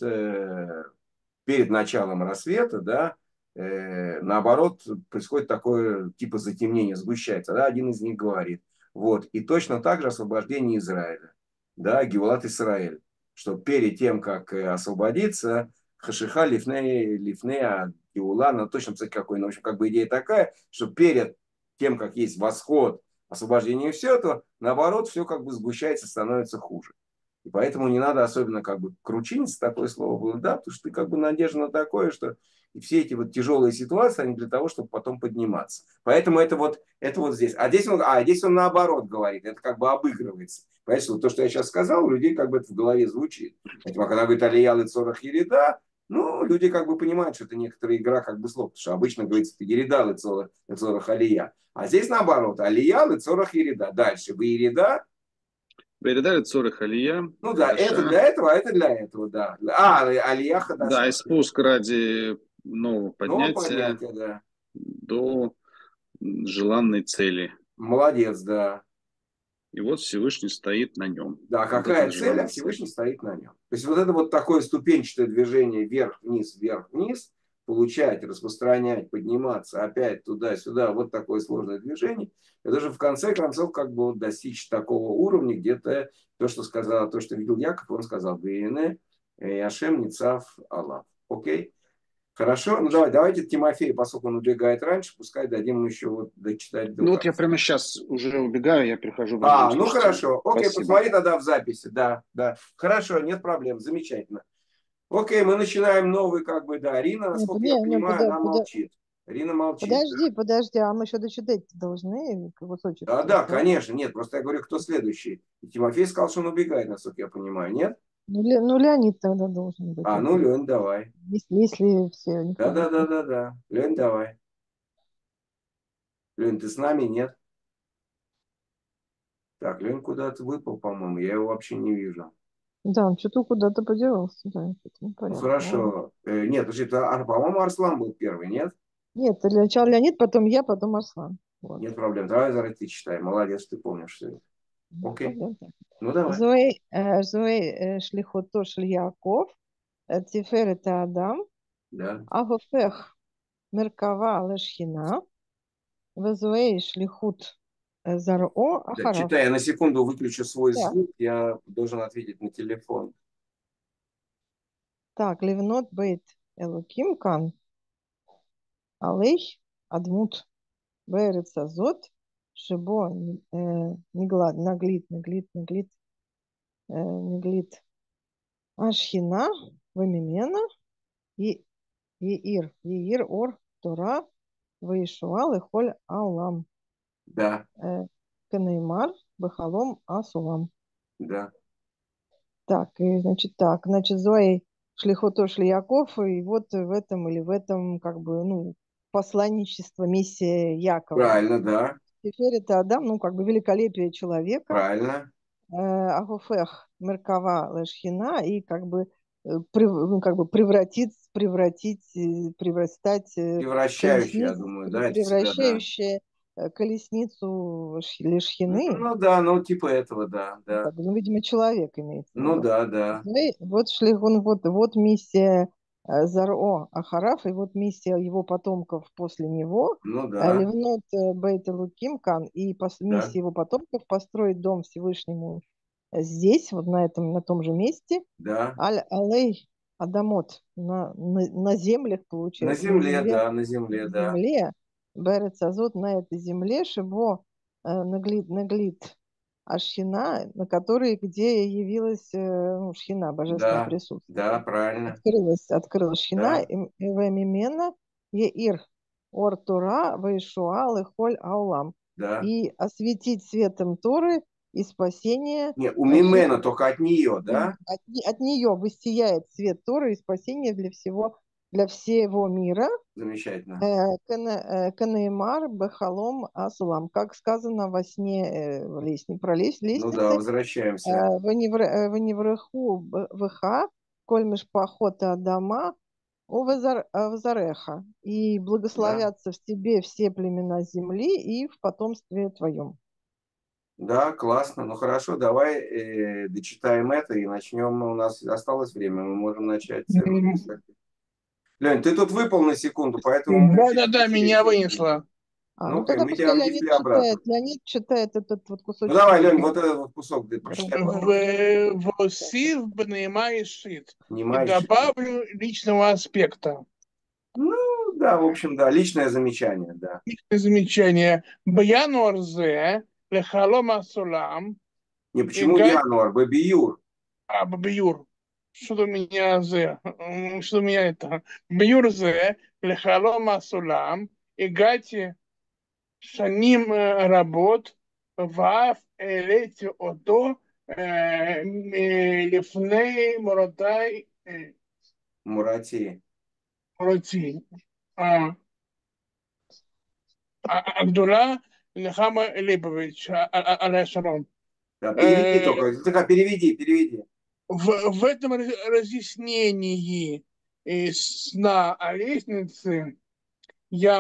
перед началом рассвета, да, наоборот, происходит такое типа затемнение, сгущается. Да, один из них говорит. Вот. И точно так же освобождение Израиля, да, Геулат Исраэль, что перед тем, как освободиться, Хашиха Лифнея Геула, ну точно, кстати, какой, ну, в общем, как бы идея такая, что перед тем, как есть восход, освобождение и все это, наоборот, все как бы сгущается, становится хуже. И поэтому не надо особенно как бы кручиниться, такое слово было, да, потому что ты как бы надежда на такое, что и все эти вот тяжелые ситуации, они для того, чтобы потом подниматься. Поэтому это вот здесь. Здесь он наоборот говорит, это как бы обыгрывается. Понимаете, вот то, что я сейчас сказал, у людей как бы это в голове звучит. Поэтому, когда говорит Алиял и Цорах Ерида, ну, люди как бы понимают, что это некоторая игра как бы слов, потому что обычно говорится Ерида и Цорах Алия. А здесь наоборот, Алиял и Цорах Ерида. Дальше, вы Ерида. Передали Цорах Алия. Ну да, это для этого, а это для этого, да. Алия Хадаша. Да, и спуск ради нового поднятия, да. До желанной цели. Молодец, да. И вот Всевышний стоит на нем. Да, какая цель, а Всевышний стоит на нем. То есть вот это вот такое ступенчатое движение вверх-вниз, получать, распространять, подниматься опять туда-сюда, вот такое сложное движение. Это же в конце концов как бы вот достичь такого уровня, где-то то, что видел Яков, он сказал, Бейне, Яшем, Ницав, Аллах. Окей? Хорошо? Ну давайте Тимофею, поскольку он убегает раньше, пускай дадим ему еще вот дочитать. Ну вот я прямо сейчас уже убегаю, я прихожу. Ну хорошо. Окей, посмотри тогда в записи. Да. Хорошо, нет проблем, замечательно. Окей, мы начинаем новый, как бы, да. Рина, насколько я понимаю, она молчит. Рина молчит. Подожди, а мы еще дочитать должны кусочек. Да, конечно, нет. Просто я говорю, кто следующий. И Тимофей сказал, что он убегает, насколько я понимаю, нет? Ну, Леонид тогда должен быть. Лень, давай. Если все. Да. Лень, давай. Лень, ты с нами, нет? Так, Лень куда-то выпал, по-моему. Я его вообще не вижу. Да, он что-то куда-то подевался. Да, хорошо. Нет, по-моему, Арслан был первый, нет? Нет, сначала Леонид, потом я, потом Арслан. Вот. Нет проблем. Давай, Зара, ты читай. Молодец, ты помнишь все это. Окей. Ну, давай. Зои шлихото Яков, Тиферет Адам, Агофех Меркава Лешхина, Везуэй шлихут Заро Ахарав. Читай, я на секунду выключу свой звук, я должен ответить на телефон. Так, Ливнот Бейт Элуким Кан, Алей Адмут Берец Азот, Шибо Наглит, Ашхина, Вамимена, Еир Ор Тора, Ваишуал и Холь Аулам. Да. Канеймар, Бахалом, Асулам. Да. Так, значит, Зои Шлихото Шлияков, и вот в этом, как бы, посланничество, миссия Якова. Правильно, да. Теперь это Адам, как бы великолепие человека. Правильно. Агуфех Меркава Лешхина, и превращающая, я думаю, да, превращающая колесницу Лешхины. Ну да, типа этого, да. Видимо, человек имеется. Да. Вот миссия Заро Ахараф, и вот миссия его потомков после него. Ливнот Бейт Элуким Кан, и миссия его потомков построить дом Всевышнему здесь, вот на том же месте. Да. Алей Адамот, на землях, получается. На земле, да. На земле, Берец Азот, на этой земле, Шибо наглит Ашхина, на которой, где явилась Шхина, божественное присутствие. Да, правильно. Открылась Шхина, и Вамимена, Еир, Ор Тора, Ваишуал и Холь Аулам. И осветить светом Торы и спасение. Не, у Мимена, только от нее, да? От нее воссияет свет Торы и спасение для всего мира. Замечательно. Канеймар Бехалом Асулам. Как сказано во сне про лестницы. Ну да, возвращаемся. Ваневреху Веха коль мишпахот Адама, Вазареха, и благословятся в тебе все племена земли и в потомстве твоем. Да, классно. Ну хорошо, давай дочитаем это и начнем. У нас осталось время, мы можем начать. Лень, ты тут выпал на секунду, поэтому мы тебя Да, меня вынесло. Ну окей, тогда мы тебя пускай внесли обратно. Леонид читает этот вот кусочек. Ну давай, Лень, вот этот вот кусок ты прочитай. Восив Бнейма Ишит. И Внимай, добавлю личного аспекта. Ну, да, в общем, да, личное замечание, да. Личное замечание. Бьянуарзе, Лехалома Сулам. Не, почему Януар? Бабиюр. Бабиюр. Что у меня что у меня это? Бьюрзе, Лехалома Сулам. Игати Шаним работ. Ваф Элети Ото. Лифней Муратай. Мурати. Мурати. Абдулла Лехама Липович, аля шалом. Да, переведи только, переведи. В этом разъяснении сна о лестнице я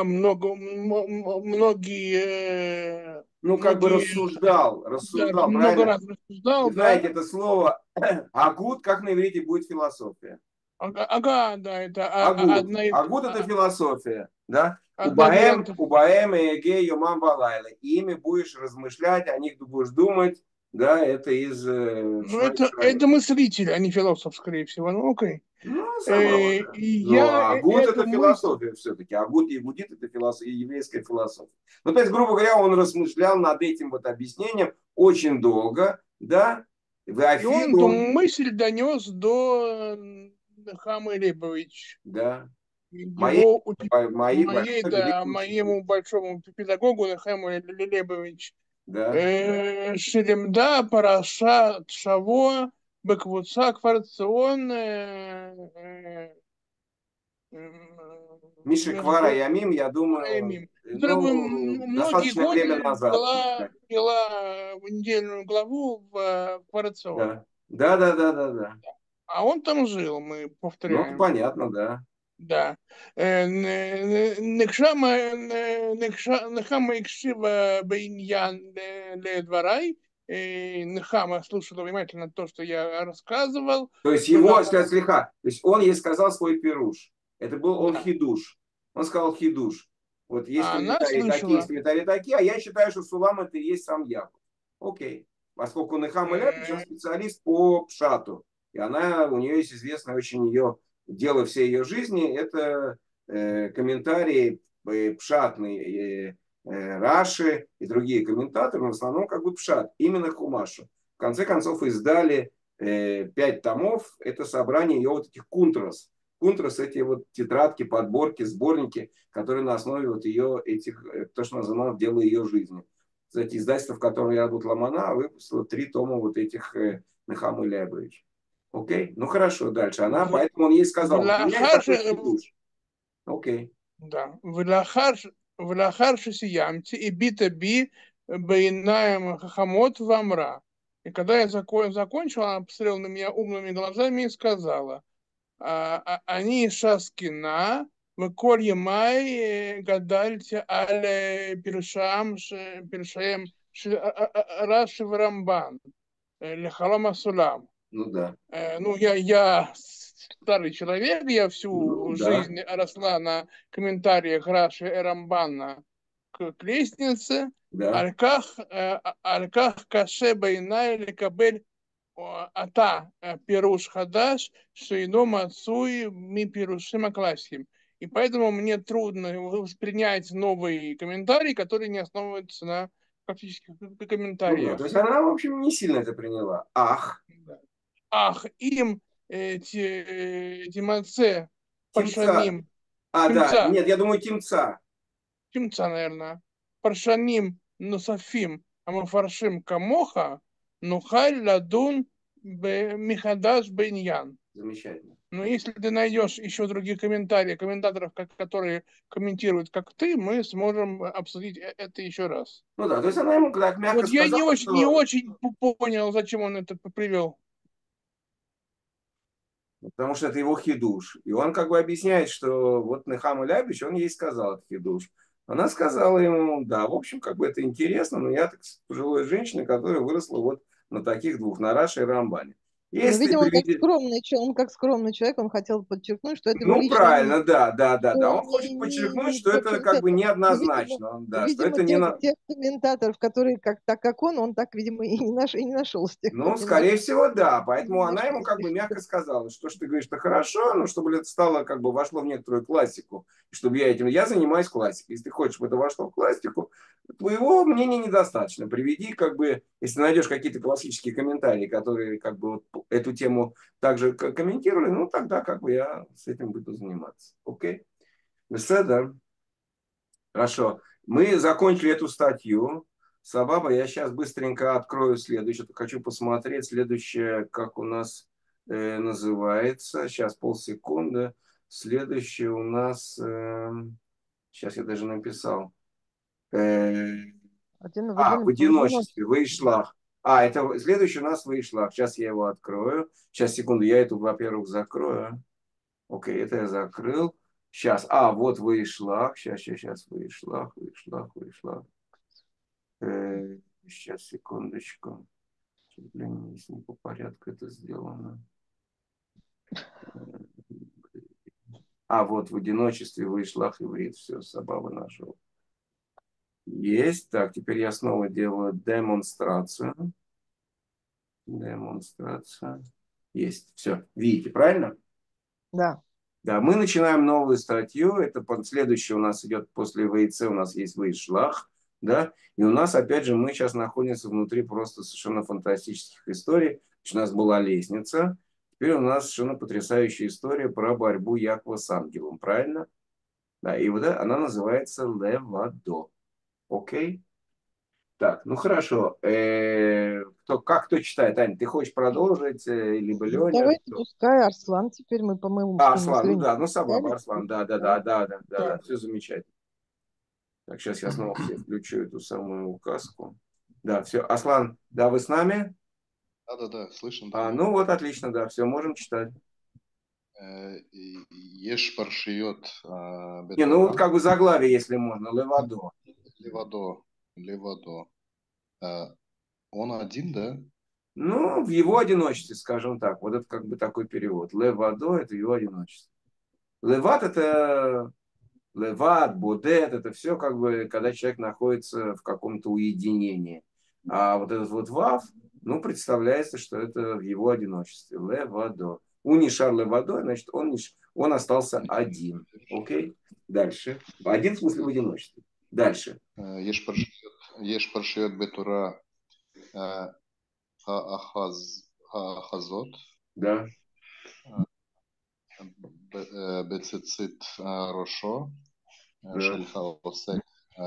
многие... Ну, как бы рассуждал, да, правильно? много раз рассуждал. Вы знаете, это слово агут, как на иврите будет философия. Ага, да, это одна из... Агут это философия, да? Убаэм и эге йомам валайла. Ими будешь размышлять, о них будешь думать, да, это из... Ну, это мыслитель, а не философ, скорее всего. Ну, окей. Ну, самого, да. Ну, агут это философия все-таки. Агут и гудит это еврейская философия. Ну, то есть, грубо говоря, он размышлял над этим вот объяснением очень долго, да? И он эту мысль донес до Хамы Лебович. Да. Моему большому педагогу Нахему Лебович. Да. Шелемда, Параша, Шаво, Беквуца, Кварцион. Миша Квара Ямим, я думаю, достаточно время назад. Вела недельную главу в Кварцион. Да. А он там жил, мы повторяем. Ну, понятно, да. Да. Нехама Икшива Бейньян Ледварай. Нехама слушала внимательно то, что я рассказывал. То есть его, слегка, то есть он ей сказал свой пируш. Это был он хидуш. Он сказал хидуш. Вот есть комментарии такие, а я считаю, что Сулам это и есть сам Яков. Окей. Поскольку Нехама Лепиш специалист по пшату. И у нее есть известное очень ее дело всей ее жизни, это комментарии пшатные Раши и другие комментаторы, но в основном как бы пшат, именно Хумашу. В конце концов издали 5 томов, это собрание ее вот этих кунтрас. Кунтрас эти вот тетрадки, подборки, сборники, которые на основе вот ее этих, то, что называлось дело ее жизни. Кстати, издательство, в котором я Ядут Ламана, выпустило 3 тома вот этих Нехамы Лебович. Окей, ну хорошо, дальше. Поэтому он ей сказал, окей. Да. Влахар шисиямти и бита би бейнаем хахамот вамра. И когда я закончил, она посмотрела на меня умными глазами и сказала, они шаскина, веколь ямай гадальте але пиршаем раши врамбан, лехалома сулам. Ну да. Я старый человек, я всю жизнь росла на комментариях Раши и Рамбана к лестнице. Альках каше байнай лекабель ата пируш хадаш шейно мацуй ми пирушим классиким. И поэтому мне трудно воспринять новый комментарий, который не основывается на практических комментариях. Ну, то есть она, в общем, не сильно это приняла. Им Тимаце Паршаним. Да, нет, я думаю Тимца. Тимца, наверное. Паршаним Нусафим Амафаршим Камоха Нухаль Ладун Михадаш Беньян. Замечательно. Но если ты найдешь еще других комментаторов, которые комментируют, как ты, мы сможем обсудить это еще раз. Ну да, то есть она ему так мягко сказала. Я не очень понял, зачем он это привел. потому что это его хидуш. И он как бы объясняет, что вот Нехама Лябич, он ей сказал это хидуш. Она сказала ему, да, в общем, как бы это интересно, но я так пожилая женщина, которая выросла вот на таких двух, на Раше и Рамбане. Ну, Если видимо, приведет... он как скромный человек, он хотел подчеркнуть, что это его Ну, личное правильно, мнение. да. Он Он хочет подчеркнуть, не что это как бы но, видимо, неоднозначно, да, что видимо это не на... тех комментаторов, которые так как он так, видимо, и не нашел с тех Ну, скорее всего, да. Поэтому не она ему нашел как бы тех. мягко сказала, что ж ты говоришь-то хорошо, но чтобы это стало, как бы вошло в некоторую классику. Чтобы я занимаюсь классикой. Если ты хочешь, чтобы это вошло в классику, твоего мнения недостаточно. Приведи, как бы, если найдешь какие-то классические комментарии, которые как бы вот эту тему также комментировали, ну, тогда как бы я с этим буду заниматься. Окей? Да. Хорошо. Мы закончили эту статью. Сабаба, я сейчас быстренько открою следующее. Хочу посмотреть следующее, как у нас называется. Сейчас полсекунды. Следующее у нас... сейчас я даже написал. В одиночестве. Вышлах. Это следующий у нас вышлах. Сейчас я его открою. Сейчас, секунду. Я эту, во-первых, закрою. Окей, это я закрыл. Сейчас. Вот вышлах. Сейчас. Вышлах. Сейчас, секундочку. Блин, если не по порядку это сделано. Вот в одиночестве вышлах иврит. Все, Сабаба нашел. Есть. Так, теперь я снова делаю демонстрацию. Есть. Все. Видите, правильно? Да. Да, мы начинаем новую статью. Это следующее у нас идет после ВИЦ, у нас есть Вышлах. Да? И у нас, опять же, мы сейчас находимся внутри просто совершенно фантастических историй. У нас была лестница. Теперь у нас совершенно потрясающая история про борьбу Якова с ангелом. Правильно? Да, и вот она называется Левадо. Окей? Так, ну хорошо. Кто читает? Аня, ты хочешь продолжить? Либо Леня? Давайте пускай Арслан теперь, мы, по-моему, Арслан, Сабаба, Арслан, да, все замечательно. Так, сейчас я снова включу эту самую указку. Да, все. Аслан, да, вы с нами? Да, слышно. Ну вот, отлично, да, все, можем читать. Еш паршиот. Ну вот как бы заглавие, если можно, Левадо. Левадо. Он один, да? Ну, в его одиночестве, скажем так. Вот это как бы такой перевод. Левадо – это его одиночество. Левад – это левад, бодет – это все как бы, когда человек находится в каком-то уединении. А вот этот вот вав, представляется, что это в его одиночестве. Левадо. Унишар левадо, значит, он остался один. Окей? Дальше. Один в смысле в одиночестве. Дальше. Еш паршиот бетура хаахазот. Да. Бецицит рошо. Шельхаосек.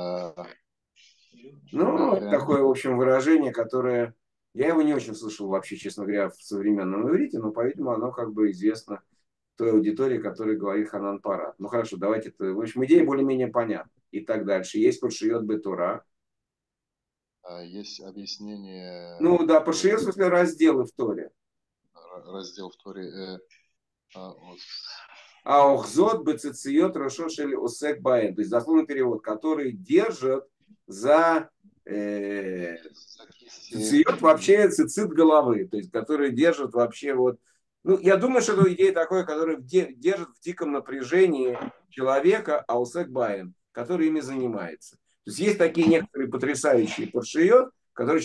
Такое, в общем, выражение, которое... Я его не очень слышал вообще, честно говоря, в современном иврите, но, по-видимому, оно как бы известно той аудитории, которая говорит Ханан Парат. Ну, хорошо, давайте это... В общем, идея более-менее понятна. И так дальше. Есть паршиот бетура. Есть объяснение... паршиот, в смысле, разделы в Торе. Раздел в Торе... Аохзот бецециот рошо шель осек баэн. То есть, дословный перевод, который держит за цициот вообще цицит головы, то есть который держит вообще вот, я думаю, что это идея такой, которая держит в диком напряжении человека, аусек баин, который ими занимается. То есть есть такие некоторые потрясающие паршиот, которые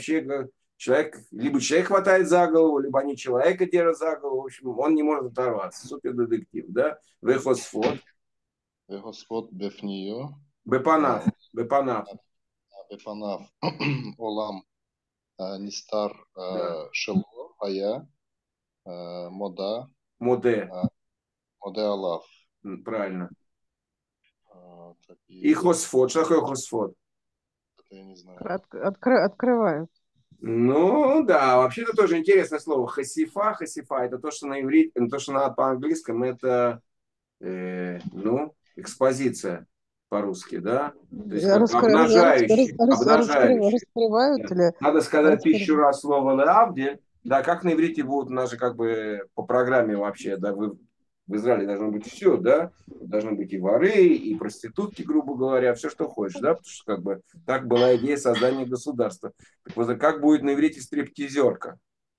либо человек хватает за голову, либо они человека держат за голову, в общем, он не может оторваться. Супер детектив, да? Вехосфот. Вехосфот бефнио. Бепанав. Бепанав. Олам Нистар Шело Ая Моде Алав. Правильно. И хосфот. Что такое хосфот? Это я не знаю. Открывают. Вообще это тоже интересное слово. Хасифа это то, что на иврите, то, что по-английскому это экспозиция по-русски, да? То есть обнажающий. Раскрывают Да. Надо сказать 1000 раз слово леавдиль, Да, как на иврите будут наши как бы по программе вообще, да, в Израиле должно быть все, да, должны быть и воры, и проститутки, грубо говоря, все, что хочешь, да, потому что как бы так была идея создания государства. Так вот, как будет на иврите стриптизерка?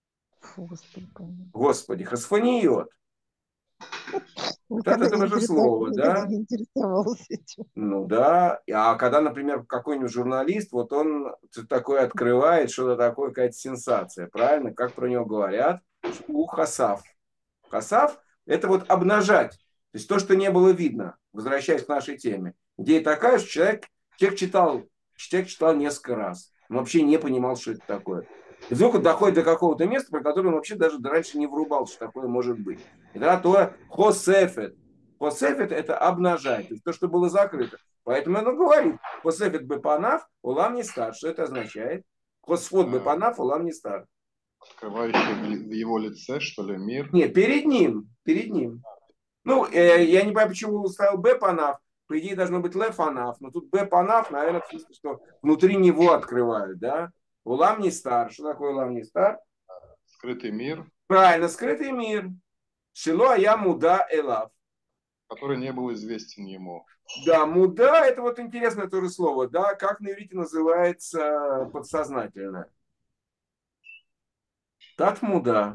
Господи, хасфаниот. Это от этого же слова, да? Не интересовался этим. Ну да. А когда, например, какой-нибудь журналист, вот он такое открывает, что-то такое, какая-то сенсация, правильно? Как про него говорят? Хасав. Хасав – это вот обнажать. То есть то, что не было видно, возвращаясь к нашей теме. Идея такая, что человек читал несколько раз, но вообще не понимал, что это такое. И вдруг он доходит до какого-то места, про которое он вообще даже раньше не врубал, что такое может быть. И тогда то хосефет. Хосефет – это обнажать, то есть то, что было закрыто. Поэтому он говорит, хосефет бепанав, улам не стар. Что это означает? Хосфот бепанав, улам не стар. Открывающий в его лице, что ли, мир? Нет, перед ним. Ну, я не понимаю, почему ставил бепанав. По идее, должно быть лефанав. Но тут бепанав, наверное, в смысле, что внутри него открывают, да? Улам не стар. Что такое улам не стар? Скрытый мир. Правильно, скрытый мир. Шило я муда элав. Который не был известен ему. Да, муда, это вот интересное тоже слово, да? Как на иврите называется подсознательно? Тат-муда.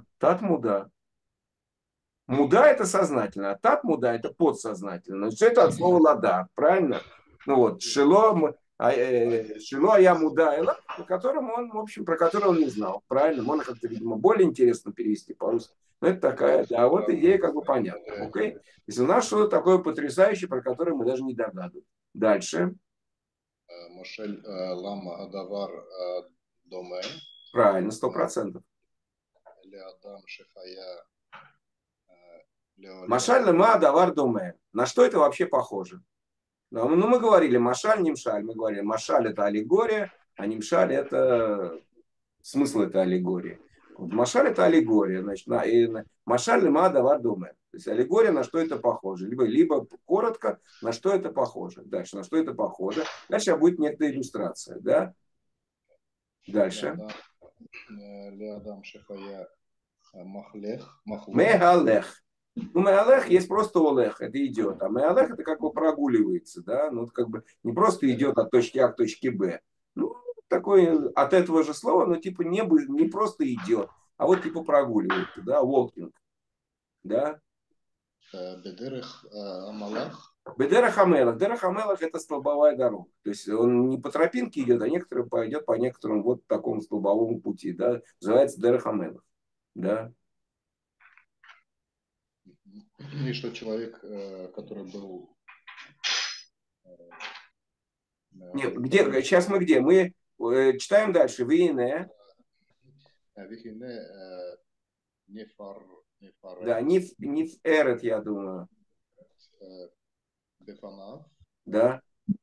Муда – это сознательно, а тат-муда – это подсознательно. Все это от слова лада, правильно? Ну вот, шило я муда, про которого он, в общем, про которого он не знал, правильно? Можно как-то, видимо, более интересно перевести по-русски. Но это такая, да, вот идея как бы понятна, окей? То есть у нас что-то такое потрясающее, про которое мы даже не догадываемся. Дальше. Мошель лама адавар доме. Правильно, 100%. Леадам шихая. Машаль лема давар доме. На что это вообще похоже? Ну, мы говорили машаль, нимшаль. Мы говорили, машаль это аллегория, а нимшаль это смысл это аллегория. Вот машаль это аллегория. Значит, машаль лема давар доме. То есть аллегория, на что это похоже. Либо коротко, на что это похоже. Дальше, на что это похоже. Дальше будет некоторая иллюстрация. Да? Дальше. Леадам шихая махлех. Мегалех. Ну, меалех есть просто олех, это идет. А меалех это как бы прогуливается, да, ну, как бы не просто идет от точки А к точке Б. Ну, такой от этого же слова, но типа не просто идет, а вот типа прогуливается, да, walking, да. Бедерах амалах. Бедерах амелах. Дерах амелах это столбовая дорога. То есть он не по тропинке идет, а некоторые пойдет по некоторому вот такому столбовому пути, да. Называется дерах амелах, да. И что человек, который был... Нет, где? Сейчас мы где? Мы читаем дальше. Вине. Да, ниф эрет, я думаю. Да.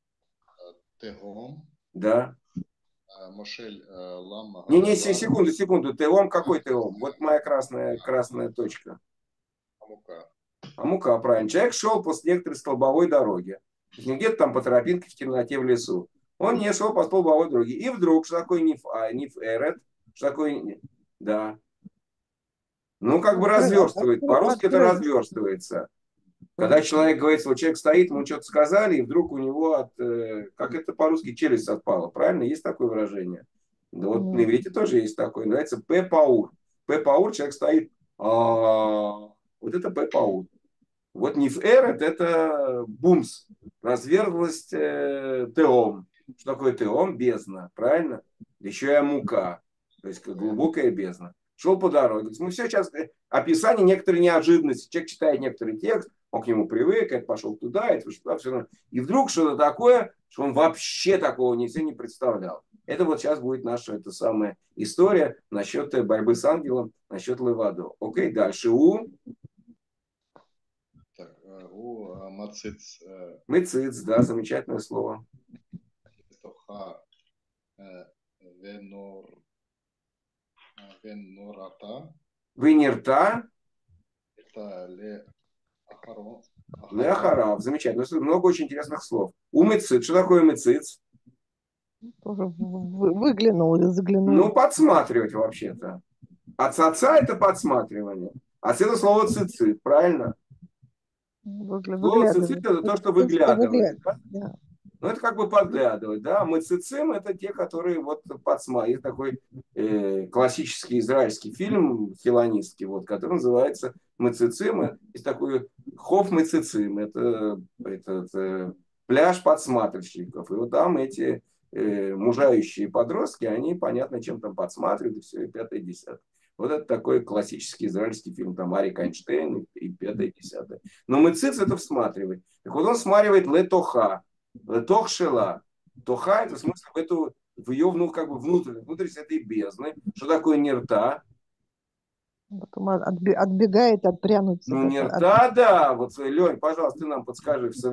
Да. Мошель лама. Не, секунду. Теом какой теом? Вот моя красная точка. Амука, правильно. Человек шел после некоторой столбовой дороги. Не где-то там по тропинке в темноте в лесу. Он не шел по столбовой дороге. И вдруг, что такое ниф эрет? Что такое... Да. Ну, как бы разверстывает. По-русски это разверстывается. Когда человек говорит, что человек стоит, ему что-то сказали, и вдруг у него как это по-русски, челюсть отпала. Правильно? Есть такое выражение? Да вот на иврите тоже есть такое. Называется пэ-паур. Пэ-паур, человек стоит. Вот это пэ-паур. Вот ниф-эрет – это бумс, разверзлость теом. Что такое теом? Бездна, правильно? Еще и амука, то есть глубокая бездна. Шел по дороге. Мы все сейчас описание некоторой неожиданности. Человек читает некоторый текст, он к нему привык, это пошел туда, это пошел туда, все. И вдруг что-то такое, что он вообще такого себе не представлял. Это вот сейчас будет наша эта самая история насчет борьбы с ангелом, насчет Левадо. Окей, дальше Мациц. Мациц, да, замечательное слово. Венерта. Леахарав. Замечательно. Много очень интересных слов. Умыцит. Что такое мыцит? Тоже выглянул или заглянул. Ну, подсматривать вообще-то. Ацаца – это подсматривание. А это слово цицит, правильно? Слово цицит – это то, что выглядывает. Да? Ну, это как бы подглядывать, да. Мыцицим – это те, которые вот подсматривают. Есть такой классический израильский фильм хилонистский, вот, который называется «Мыцицим». Есть такой «Хоф Мыцицим». Это пляж подсматривщиков. И вот там эти мужающие подростки, они, понятно, чем там подсматривают, и все, и пятое, и десятое. Вот это такой классический израильский фильм, там Арик Эйнштейн и пятое, и десятое. Но мыциц – это всматривать. Так вот он всматривает летоха. Тох шела. Тоха – это смысл в ее как бы внутренность этой бездны. Что такое нерта? Потом отбегает, отпрянуть. Ну, нерта, да. Вот, Лень, пожалуйста, ты нам подскажи в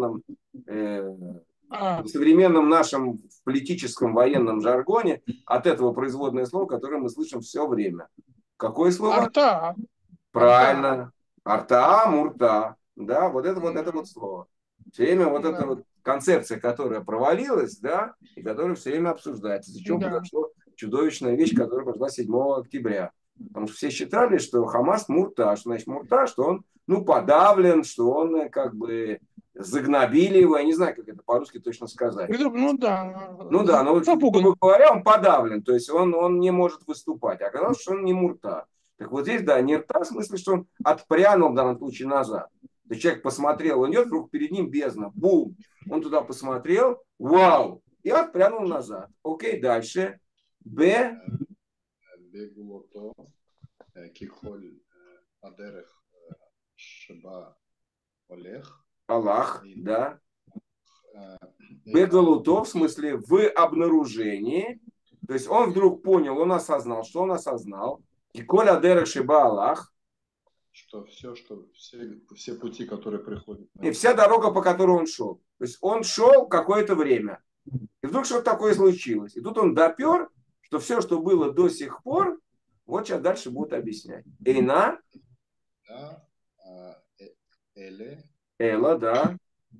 современном нашем политическом военном жаргоне от этого производное слово, которое мы слышим все время. Какое слово? Арта. Правильно. Арта, мурта. Да, вот это слово. Все время вот эта вот концепция, которая провалилась, да, и которая все время обсуждается. Зачем произошла чудовищная вещь, которая произошла 7 октября. Потому что все считали, что Хамас мурта. Что значит мурта? Что он подавлен, что он как бы загнобили его. Я не знаю, как это по-русски точно сказать. Ну да. Ну да, но, грубо говоря, он подавлен. То есть он не может выступать. А оказалось, что он не мурта. Так вот здесь, да, не рта, в смысле, что он отпрянул в данном случае назад. То есть человек посмотрел, он идет, вдруг перед ним бездна. Бум! Он туда посмотрел, вау! И отпрянул назад. Окей, дальше. Б. בגבולותו ככל הדרך שבה הולך. Аллах, да. Бегалуто, в смысле, в обнаружении. То есть он вдруг понял, он осознал, что он осознал. И коля дерек шиба Аллах. Что все пути, которые приходят. И вся дорога, по которой он шел. То есть он шел какое-то время. И вдруг что-то такое случилось. И тут он допер, что все, что было до сих пор, вот сейчас дальше будут объяснять. Эйна. Да. Эле. Эла, да.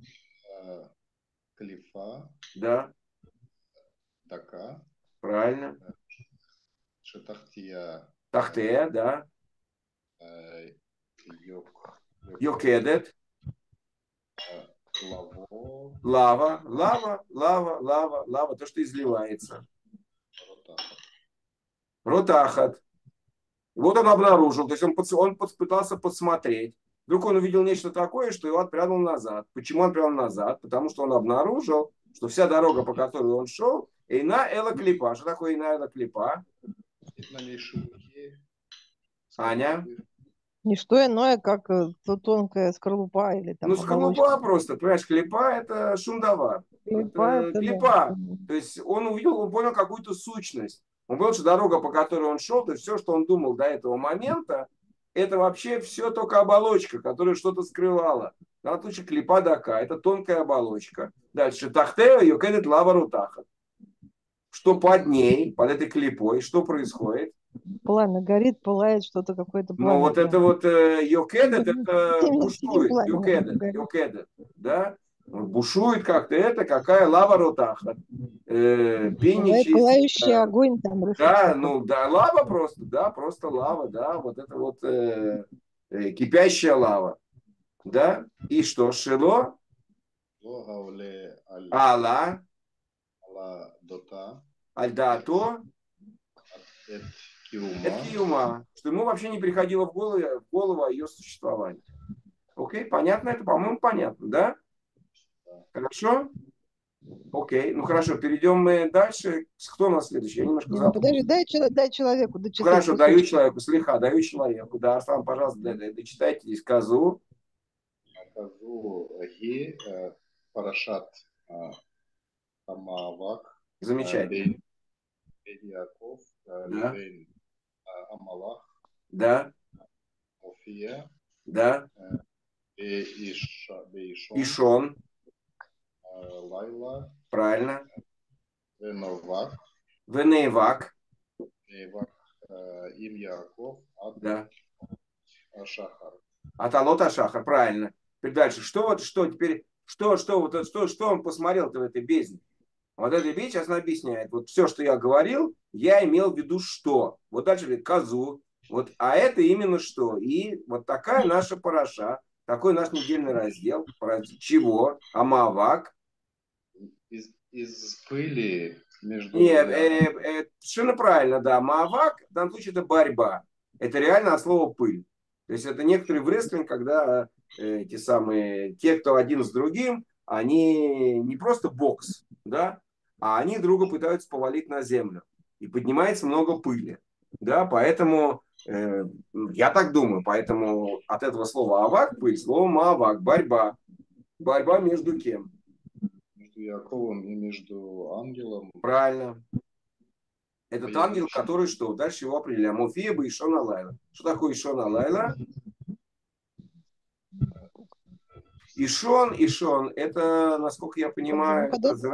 Клифа. Да. Така. Правильно. Шетахтия. Тахтея, да. Йокедет. Лава. То, что изливается. Ротахат. Вот он обнаружил, то есть он пытался подсмотреть. Вдруг он увидел нечто такое, что его отпрянул назад. Почему он отпрянул назад? Потому что он обнаружил, что вся дорога, по которой он шел, Эйна Эла Клипа. Что такое Эйна Эла Клипа? Аня? Не что иное, как тонкая скорлупа или там. Ну, скорлупа просто, понимаешь, клипа – это шундавар. Клипа. Да. То есть он увидел, он понял какую-то сущность. Он понял, что дорога, по которой он шел, то есть все, что он думал до этого момента, это вообще все только оболочка, которая что-то скрывала. В данном случае клипа дака – это тонкая оболочка. Дальше тахтео йокедет лава рутаха. Что под ней, под этой клипой, что происходит? Пламя горит, пылает что-то, какое-то пламя. Ну, вот это вот йокедет, это бушует. Йокедет, да? Бушует как-то это, какая лава ротаха. Пылающий огонь там. Да, ну, да, лава просто, да, просто лава, да, вот это вот кипящая лава. Да? И что, шило? Алла. Альдато. Это киума, что ему вообще не приходило в голову о ее существовании. Окей, понятно это? По-моему, понятно, да? Хорошо? Окей, ну хорошо, перейдем мы дальше. Кто у нас следующий? Я немножко запутался. Подожди, дай человеку дочитать. Хорошо, даю человеку. Да, Арслан, пожалуйста, дочитайте здесь Казу. Казу Ги, Парашат Амавак. Замечательно. Яков, да. Амалах, да. Офия, да. Ишон, Лайла, правильно. Веневак, Им Яков, да. Шахар. Аталот Ашахар, правильно. Теперь дальше. Что он посмотрел-то в этой бездне? Вот это Бич сейчас объясняет. Вот все, что я говорил, я имел в виду что. Вот дальше говорит козу. Вот, а это именно что. И вот такая наша параша, такой наш недельный раздел. Чего? Амавак. Из пыли между... Нет, совершенно правильно, да. Маавак, в данном случае, это борьба. Это реально от слова пыль. То есть это некоторые в рестлинг, когда те самые, те, кто один с другим, они не просто бокс, да, а они друга пытаются повалить на землю. И поднимается много пыли. Да, поэтому, я так думаю, поэтому от этого слова авак, пыль, слово маавак, борьба. Борьба между кем? Между Яковом и между ангелом. Правильно. Этот ангел, который что? Дальше его определяем. Муфиеба и Шона Лайла. Что такое Ишона Лайла? Ишон, это, насколько я понимаю,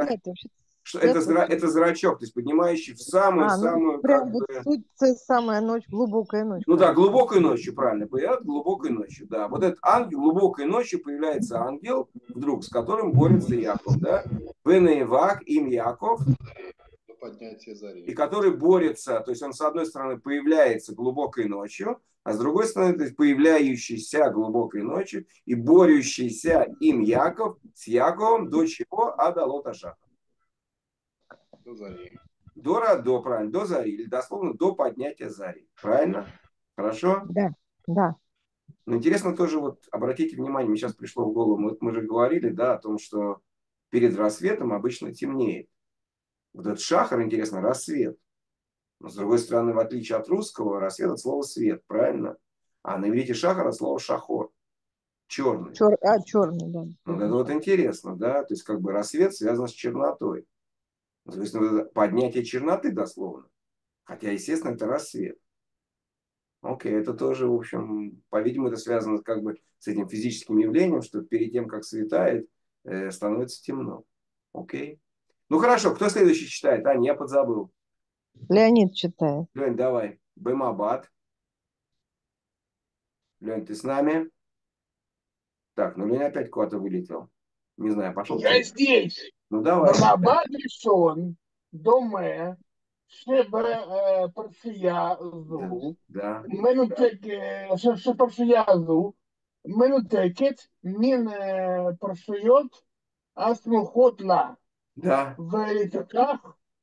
это зрачок, то есть поднимающий в самую-самую... Прям вот суть, самая ночь, глубокая ночь. Ну да, глубокой ночью, правильно, появляется глубокой ночью, да. Вот этот ангел, глубокой ночью появляется ангел, вдруг, с которым борется Яков, да. Бенеевак, им Яков. Поднятие зари. И который борется, то есть он с одной стороны появляется глубокой ночью, а с другой стороны, то есть появляющийся глубокой ночью и борющийся им Яков с Яковом до чего? Ада лота шаха. До зари. Правильно, до зари, или дословно до поднятия зари. Правильно? Хорошо? Да, да. Но интересно тоже, вот обратите внимание, мне сейчас пришло в голову, мы же говорили, да, о том, что перед рассветом обычно темнеет. Вот этот шахар, интересно, рассвет. Но с другой стороны, в отличие от русского, рассвет от слова свет, правильно? А на иврите шахар от слова шахор. Черный. Черный, да. Вот это вот интересно, да? То есть как бы рассвет связан с чернотой. То есть поднятие черноты дословно. Хотя, естественно, это рассвет. Окей, это тоже, в общем, по-видимому, это связано как бы с этим физическим явлением, что перед тем, как светает, становится темно. Окей. Ну хорошо, кто следующий читает? Аня, я подзабыл. Леонид читает. Лень, давай. Бемабат. Лень, ты с нами? Так, ну Лень опять куда-то вылетел. Не знаю, пошел. Я здесь. Ну давай. Бемабат решен. Доме. Шебе паршия зу. Да. שפרשייה הזו מנותקת מן פרשיות הסמוכות לה. Да. ולפיכך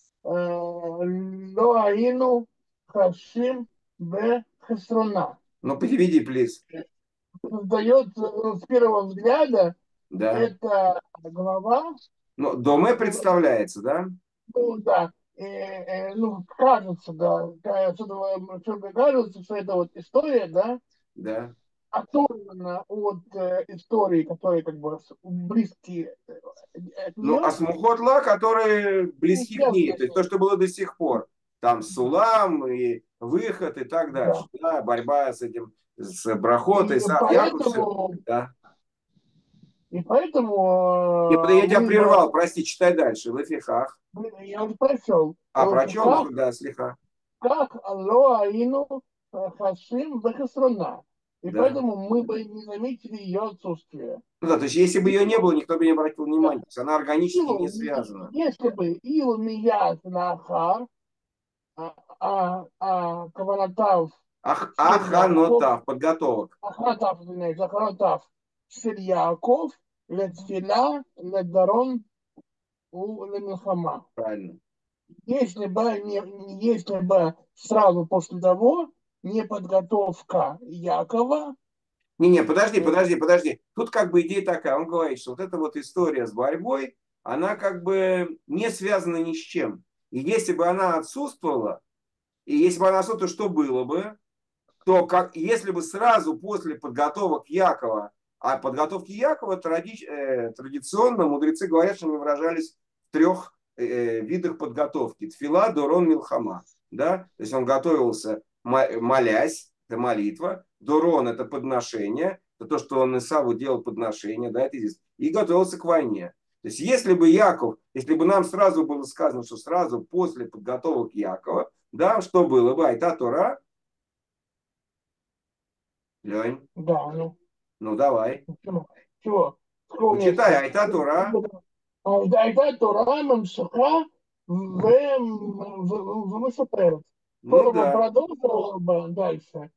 לא היינו חשים בחסרונה. Ну, переведи, плиз. Создает с первого взгляда эта глава. Ну, доме представляется, да? Ну, да. Ну, кажется, да. Кажется, что это вот история, да? Да. Оторвана от истории, которые как бы близки от нее. Ну, а смухотла, которые близки к ней. То есть то, что было до сих пор. Там сулам и выход и так дальше. Да. Да, борьба с этим, с брахотой, с Якусом. Да. И поэтому... Я тебя прервал, прости, читай дальше. Лефихах. Я уже прочел. Прочел? Да, слегка. Как алло аину хашим бехасрона. И поэтому мы бы не заметили ее отсутствие. Ну да, то есть если бы ее не было, никто бы не обратил внимания. То есть она органически не связана. Если бы ил мият нахар, каванатав... Аханотав, подготовок. Аханотав, Яков, летфила, ледарон, лемилхама. Правильно. Если бы сразу после того не подготовка Якова. Не, подожди. Тут как бы идея такая. Он говорит, что вот эта вот история с борьбой, она как бы не связана ни с чем. И если бы она отсутствовала, то что было бы? То как, если бы сразу после подготовок Якова, а подготовки Якова традиционно мудрецы говорят, что они выражались в трех видах подготовки. Тфила, дорон, милхама. Да? То есть он готовился, молясь, это молитва. Дорон – это подношение. Это то, что он Исаву делал подношение. Да, это здесь. И готовился к войне. То есть если бы нам сразу было сказано, что сразу после подготовок Якова, да, что было бы? Айта Тора. Лень? Да, ну. Ну давай. Чего? Ну, читай, Айта Тора. הייתה תורה ממשיכה ומספרת. Ну да. Продолжила дальше.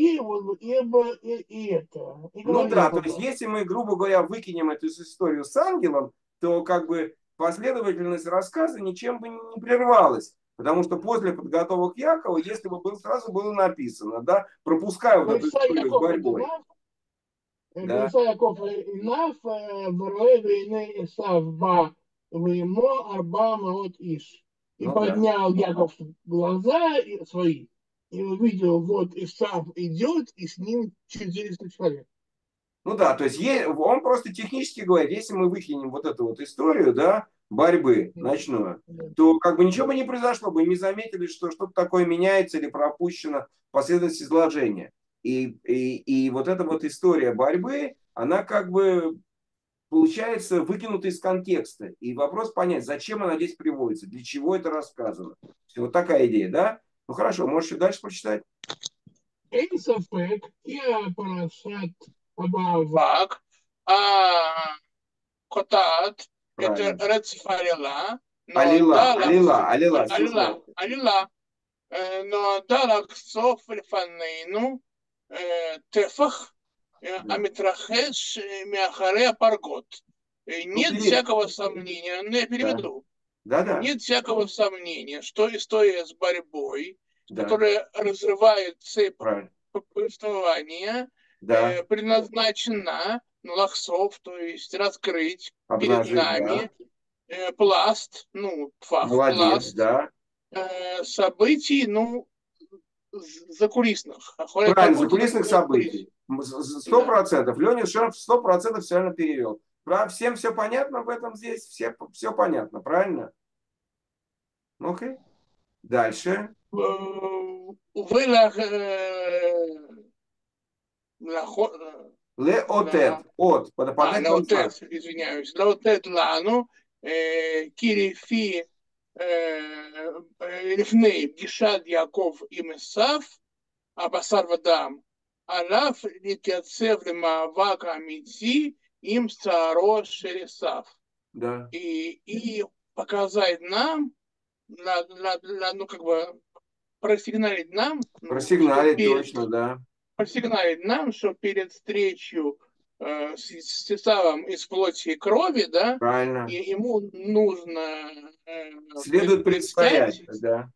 И это. И Ну да, говорила то есть если мы, грубо говоря, выкинем эту историю с ангелом, то как бы последовательность рассказа ничем бы не прервалась. Потому что после подготовок Якова, если бы сразу было написано, да, пропуская вот эту историю с борьбой. Да. ויצא יעקב עיניו ורואה והנה עשיו בא ועמו 400 איש. И поднял Яков глаза свои и увидел, вот Исав идет, и с ним 400 человек. Ну да, то есть он просто технически говорит, если мы выкинем вот эту вот историю, да, борьбы ночную, то как бы ничего бы не произошло, бы не заметили, что что-то такое меняется или пропущено последовательность изложения. И вот эта вот история борьбы, она как бы получается выкинута из контекста. И вопрос понять, зачем она здесь приводится, для чего это рассказано. Вот такая идея, да? Ну хорошо, можешь и дальше прочитать. אין ספק כי הפרשת המאבק קוטעת את רצף העלילה, נועדה לחשוף לפנינו טפח המתרחש מאחורי הפרגות. Нет всякого сомнения, я переведу. Нет всякого сомнения, что история с борьбой, которая разрывает цепь повествования, предназначена лахсов, то есть раскрыть перед нами пласт, пласт событий, закулисных. Правильно, закулисных событий. 100%. Леня Шерф 100% все равно перевел. Всем все понятно в этом здесь? Все понятно, правильно? Окей. Дальше. Леотет. От. Леотет, извиняюсь. Леотет лану. Кирифи לפני פגישת יעקב עם עשיו, הבשר ודם, עליו להתייצב למאבק האמיתי עם צערו של עשיו. И показать нам, просигналить нам, просигналить нам, что перед встречей с Исавом из плоти и крови, да, и ему нужно предстоять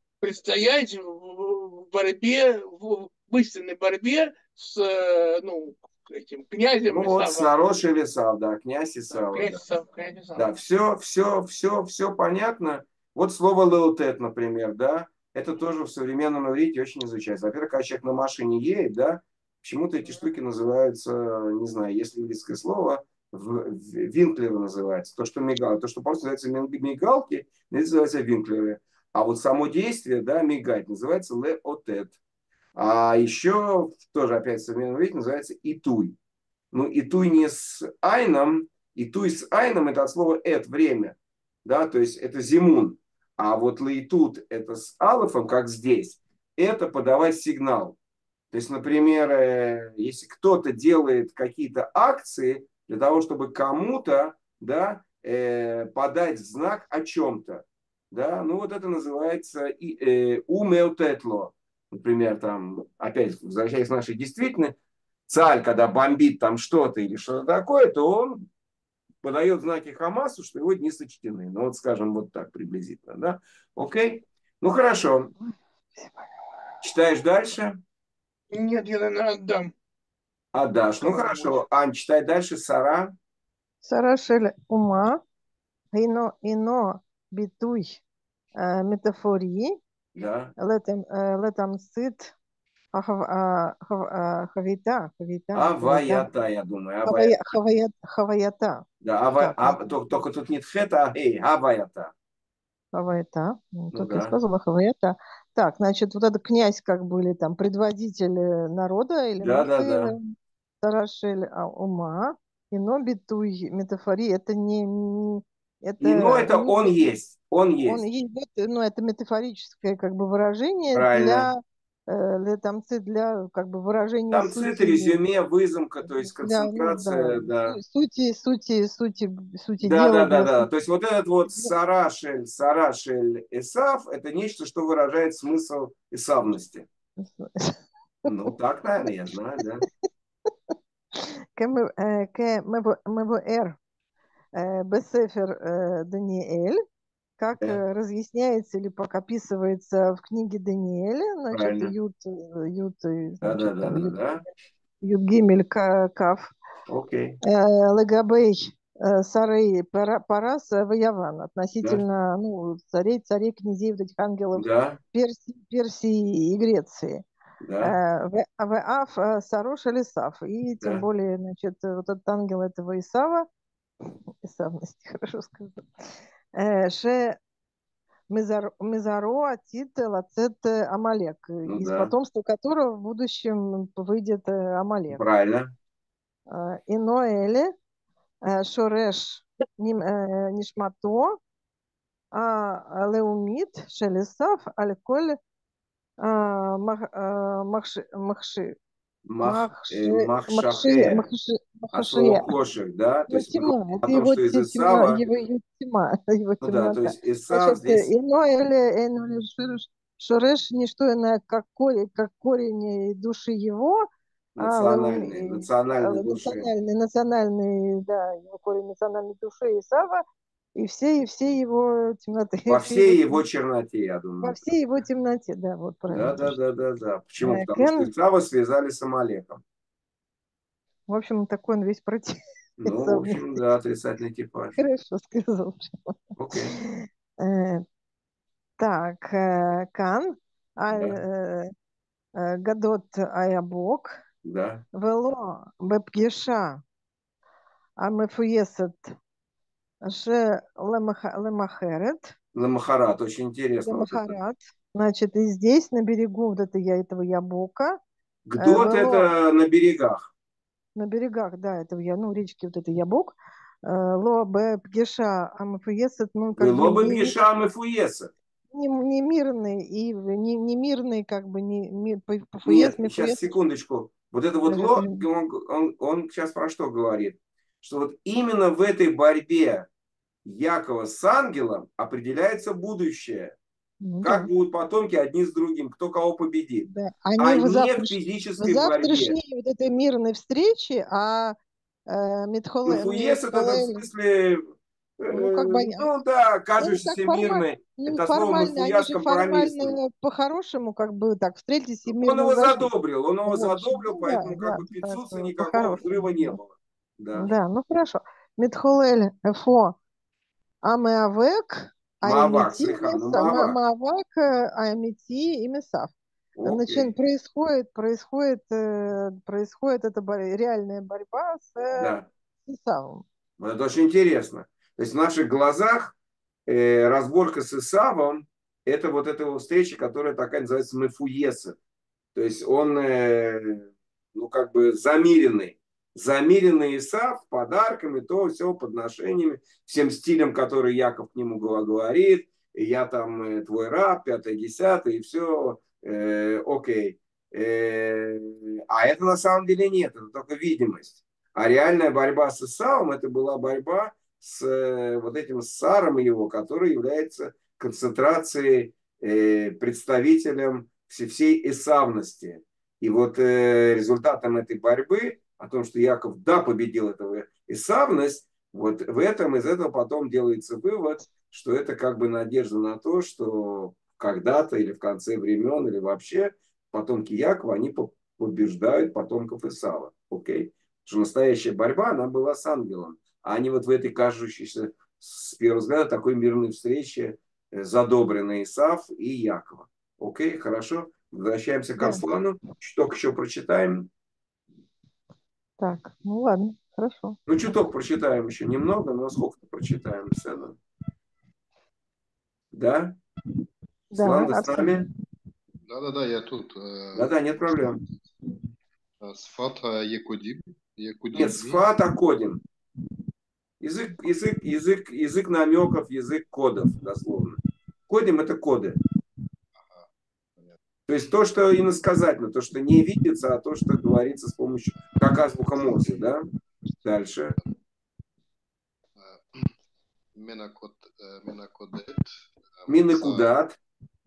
в борьбе, в истинной борьбе с этим князем Исавом. Вот Сароши Исав, да, князь Исав. Да, все понятно. Вот слово леутет, например, да, это тоже в современном иврите очень изучается. Во-первых, когда человек на машине едет, да, почему-то эти штуки называются, не знаю, если еврейское слово, винклеры называется. То, что мигал, то, что просто называется мигалки, называется винклеры. А вот само действие, да, мигать, называется леотет. А еще тоже опять в современном иврите называется итуй. Ну, итуй не с айном, итуй с айном это от слова эт, время. Да, то есть это зимун. А вот лейтут это с алефом, как здесь, это подавать сигнал. То есть, например, если кто-то делает какие-то акции для того, чтобы кому-то, да, подать знак о чем-то, да, ну вот это называется умеутетло. Например, там, опять возвращаясь к нашей действительности, царь, когда бомбит там что-то или что-то такое, то он подает знаки Хамасу, что его дни сочтены. Ну вот, скажем, вот так приблизительно, да? Окей? Ну хорошо. Читаешь дальше? Нет, я, наверное, отдам. Отдашь. Ну хорошо. Ань, читай дальше. Сара. Сара шель ума, ино битуй метафории, летамцит хавита. Аваята, я думаю. Хаваята. Да, только тут нет хета, а эй, аваята. Хаваята. Тут я сказала хаваята. Так, значит, вот этот князь как бы или там предводитель народа или Сарашель ума, ино битуй метафории, это не это, это он есть. Он есть. Ну, это метафорическое как бы выражение для там для как бы выражения там цит, резюме, выжимка, то есть концентрация, да. Сути дела. Да. То есть вот этот вот сарашель, эсав, это нечто, что выражает смысл эсавности. Ну, так, наверное, я знаю, да. КМВР Бесефер Даниэль, как разъясняется или как описывается в книге Даниэля, значит, Ют Гимель Кав. Окей. Лагабей Сарей Парас Ваяван относительно царей, князей, вот этих ангелов Персии и Греции. Аф Сарош Алисав. И тем более, значит, вот этот ангел этого Исавности, хорошо сказал. Ше Мизаро Атит Лацет Амалек, из потомства которого в будущем выйдет Амалек. Правильно. Иноэле Шореш Нишмато Леумит Шелесав Альколь Махши. Махшахе. А слово кошек, да? То есть тьма, это его тьма. Да, то есть Исав здесь... Шореш не что иное, как корень души его. Национальной души. Национальный, да, его корень национальной души Исава. И все его темноты. Во всей его черноте, я думаю. Во всей его темноте, да, вот правильно. Да. Почему? Потому что Исава связали с Амалеком. В общем, такой он весь против. Ну, в общем, да, отрицательный типаж. Хорошо сказал. Окей. Так, Кан, Гадот Аябок, Вело Бепгеша, Амефуесет Лемахерет. Лемахарат, очень интересно. Лемахарат. Значит, и здесь, на берегу вот этого Ябока. Гдот это на берегах. На берегах, да, это речки вот это Ябок. Ло Бепгеша Амефуесет, Ло Бепгеша Амефуесет. Не мирный и не мирный, как бы не Нет, сейчас секундочку. Вот это вот ло, он сейчас про что говорит? Что вот именно в этой борьбе Якова с ангелом определяется будущее. Как будут потомки одни с другим, кто кого победит. Да. Не в физической борьбе. Вот этой мирной встречи, Мефуес это в смысле... кажущийся мирный. Это слово Мефуяс компромиссный. По-хорошему, как бы так, встретились и мирно. Он его задобрил, поэтому как бы пиццуца никакого взрыва не было. Да, ну хорошо. Митхолель Фо Амеавек Маавак Аймити и Месав. Значит, происходит эта реальная борьба с Исавом. Это очень интересно. То есть в наших глазах разборка с Исавом это вот эта встреча, которая такая называется Мефуеса. То есть он как бы замиренный Исав подарками, то все подношениями, всем стилем, который Яков к нему говорит, я там твой раб, 5-10, и все, окей. А это на самом деле нет, это только видимость. А реальная борьба с Исавом, это была борьба с вот этим Саром его, который является концентрацией, представителем всей исавности. И вот результатом этой борьбы, о том, что Яков победил эту исавность, вот из этого потом делается вывод, что это как бы надежда на то, что когда-то или в конце времен, или вообще потомки Якова, они побеждают потомков Исава. Окей? Что настоящая борьба, она была с ангелом. А не вот в этой кажущейся, с первого взгляда, такой мирной встрече задобренный Исав и Якова. Окей, хорошо. Возвращаемся к Арслану. Чуток еще прочитаем. Так, ну ладно, хорошо. Ну, чуток прочитаем еще немного, но сколько-то прочитаем. Да? Слан, ты с нами? Да, я тут. Да, нет проблем. Сфат Якудим. Нет, сфат Акодим. Язык намеков, язык кодов, дословно. Кодим это коды. То есть то, что иносказательно, то, что не видится, а то, что говорится с помощью, как азбука Морзе, да? Дальше. Минакудат.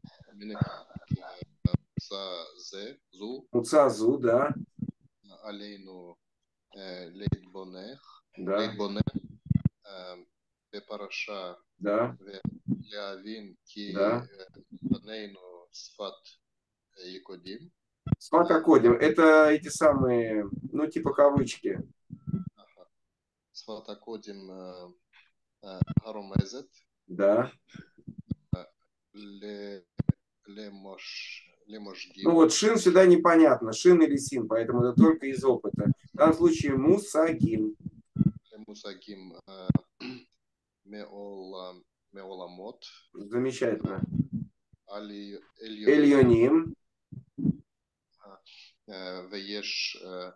Муцазу, да. Алейну лейтбонех. Да. Бепараша. Да. Леавин ки банейну сфат якодим. Сфат акодим. Это эти самые, ну, типа кавычки. Сфат акодим гаромезет. Да. Лемошгим. Ну вот шин сюда непонятно, шин или син, поэтому это только из опыта. В данном случае мусагим. Мусагим меоламот. Замечательно. Эльоним. Эльоним. Вееш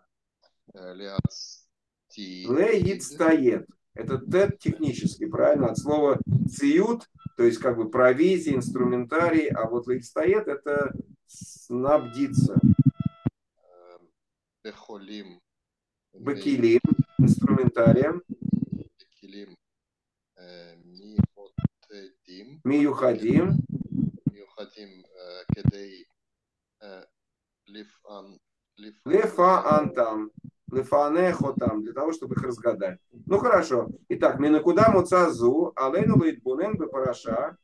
леацтиид. Леицтаед. Это тет технически, правильно? От слова циют, то есть как бы провизия, инструментарий, а вот леицтаед это снабдиться. Бехолим. Бекилим, инструментарием. Бекилим. Миюхадим. Миюхадим кедей лефаантам. Лефанехотам, для того, чтобы их разгадать. Ну хорошо. Итак, минакуда муцазу, алейну лейтбунен бепараша.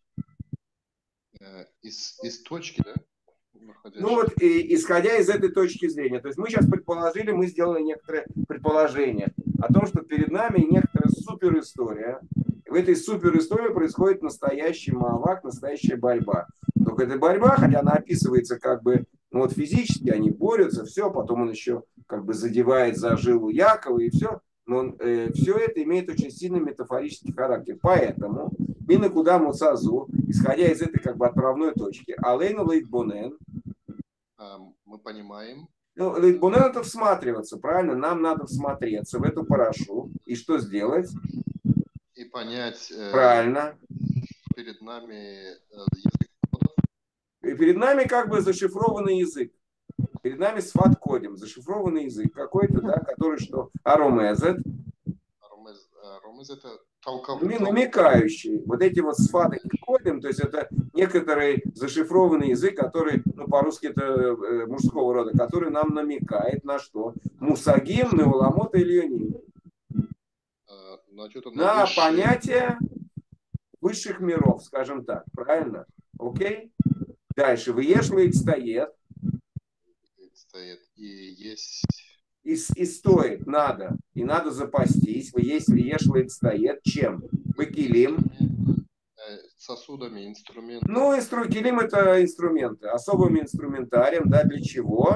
Из точки, да? Ну вот, и, исходя из этой точки зрения, то есть мы сейчас предположили, мы сделали некоторое предположение о том, что перед нами некоторая суперистория. В этой суперистории происходит настоящий маавак, настоящая борьба. Только эта борьба, хотя она описывается как бы, ну вот физически они борются, все, потом он еще как бы задевает за жилу Якова и все, но все это имеет очень сильный метафорический характер. Поэтому минакуда муцазу, исходя из этой как бы отправной точки, алейну лейтбонен, мы понимаем. Ну, лейтбонен это всматриваться, правильно? Нам надо всмотреться в эту парашу. И что сделать? И понять. Правильно. Перед нами язык кодов. И перед нами как бы зашифрованный язык. Перед нами сфат кодим, зашифрованный язык какой-то, да, который что? Аромезет. Аромезет это толковый. Намекающий. Вот эти вот сфаты кодим, то есть это некоторый зашифрованный язык, который, ну по-русски это мужского рода, который нам намекает на что? Мусагим, неуламот и ильоним. На понятие высших миров, скажем так. Правильно? Окей? Дальше. Вееш лейтстаед. И есть... И стоит, надо. И надо запастись. Вееш лейтстаед. Чем? Бекилим. Сосудами, инструментами. Ну, килим это инструменты. Особым инструментарием, да, для чего?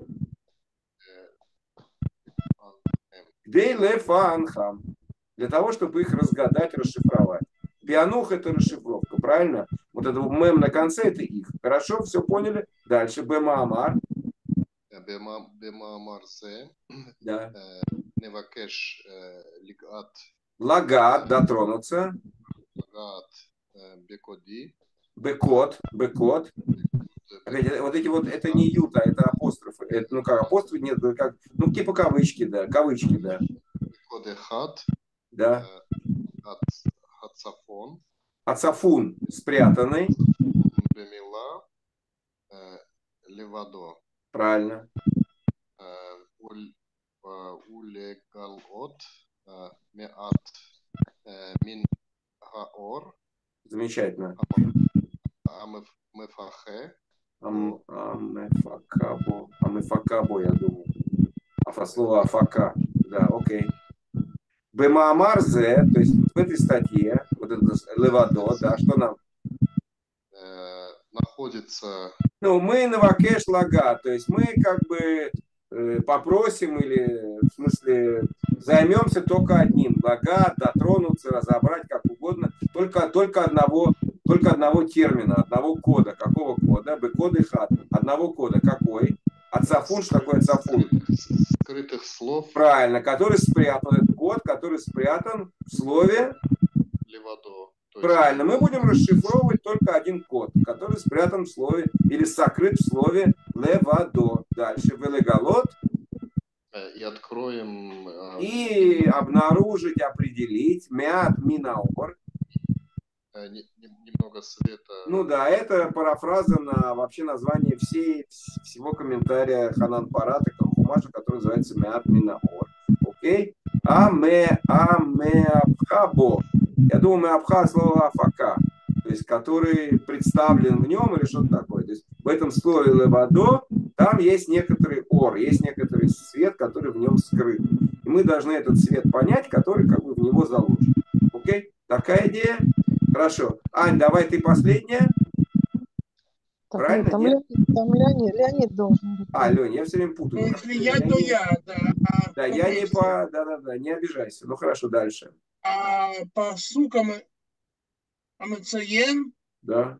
Гдей лефа анхам. Для того, чтобы их разгадать, расшифровать. Пианух это расшифровка, правильно? Вот это мем на конце это их. Хорошо, все поняли? Дальше Бемаамар. Бемаамар зе. Да. Невакеш лигат. Лагат, дотронуться. Лагат бекоди. Бекот. Вот эти вот, это не юта, это апострофы. Это, ну как, апострофы нет, как, ну типа кавычки, да. Кавычки, да. Бекоде хат. Да. Ацафон. Ацафун спрятанный. Бемила. Левадо. Правильно. Улегалот. Меат. Мин гаор. Замечательно. Амефахе. Амефакабо, я думаю. Слово афака. Да, окей. Бемаамарзе, то есть в этой статье, вот это левадо, да, что нам? Находится... Ну, мы навакеш лага, то есть мы как бы попросим или, в смысле, займемся только одним. Лага, дотронуться, разобрать как угодно. Только одного термина, одного кода. Какого кода? Бекоды хат. Одного кода. Какой? Ацафун, что такое ацафун? Скрытых слов. Правильно, который спрятан, этот код, который спрятан в слове левадо. Правильно, мы будем расшифровывать только один код, который спрятан в слове или сокрыт в слове левадо. Дальше велегалот. И откроем... И обнаружить, определить мят минаор. Немного света. Ну да, это парафраза на вообще название всего комментария Ханан Парата Хумаша, который называется мят минаор. Окей? Амеабхабо. Я думаю, меабха слово афака. То есть, который представлен в нем или что-то такое. То есть, в этом слове левадо там есть некоторый ор, есть некоторый свет, который в нем скрыт. И мы должны этот свет понять, который как бы в него заложен. Окей? Такая идея? Хорошо. Ань, давай ты последняя. Так, правильно? Там Леонид должен быть. Лень, я все время путаю. Ну, если я, то я, да. Да, я не по... Да, не обижайся. Ну, хорошо, дальше. По сукам Амацаен. Да.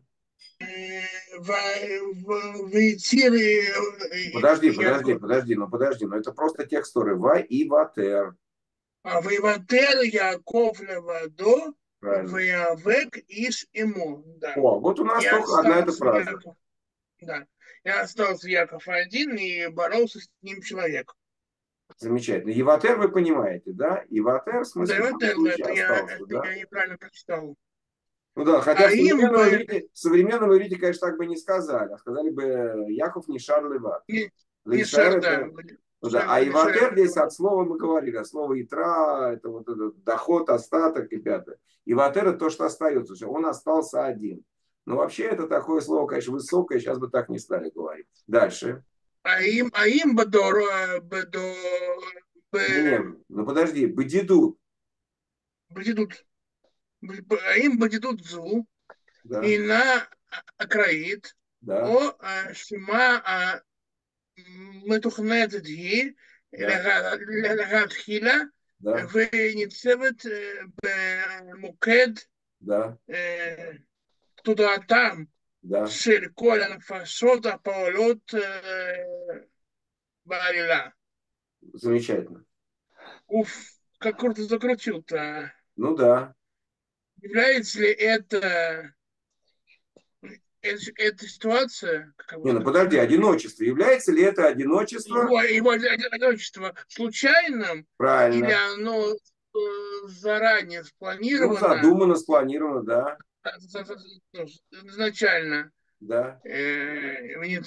В Итире... Подожди, но это просто текст, который Ва и Ватер. Ваиватер Яков Левадо, Ваявек Иш Ему. Да. О, вот у нас только одна эта фраза. Да. Я остался Яков один и боролся с ним человек. Замечательно. Еватер вы понимаете, да? Еватер, в смысле, да, это да? Я неправильно прочитал. Ну да, хотя в современном иврите, конечно, так бы не сказали. А сказали бы Яков не шар леват. Нишар, да. Ну, да. А Иватер здесь от слова мы говорили, от слова итра, это вот этот доход, остаток и пятое. Иватер это то, что остается, он остался один. Но вообще это такое слово, конечно, высокое, сейчас бы так не стали говорить. Дальше. Ну подожди, бадидут. Аим бадидут зу, и на акраит, о шима מתוכננת היא לכתחילה וניצבת במוקד תודעתם של כל הנפשות הפועלות בעלילה. Замечательно. Уф, как круто закрутил-то. Ну да. Является ли это ситуация... Не, ну подожди, одиночество. Является ли это одиночество? Его одиночество случайным? Правильно. Или оно заранее спланировано? Ну, задумано, спланировано, да. Изначально. Да. И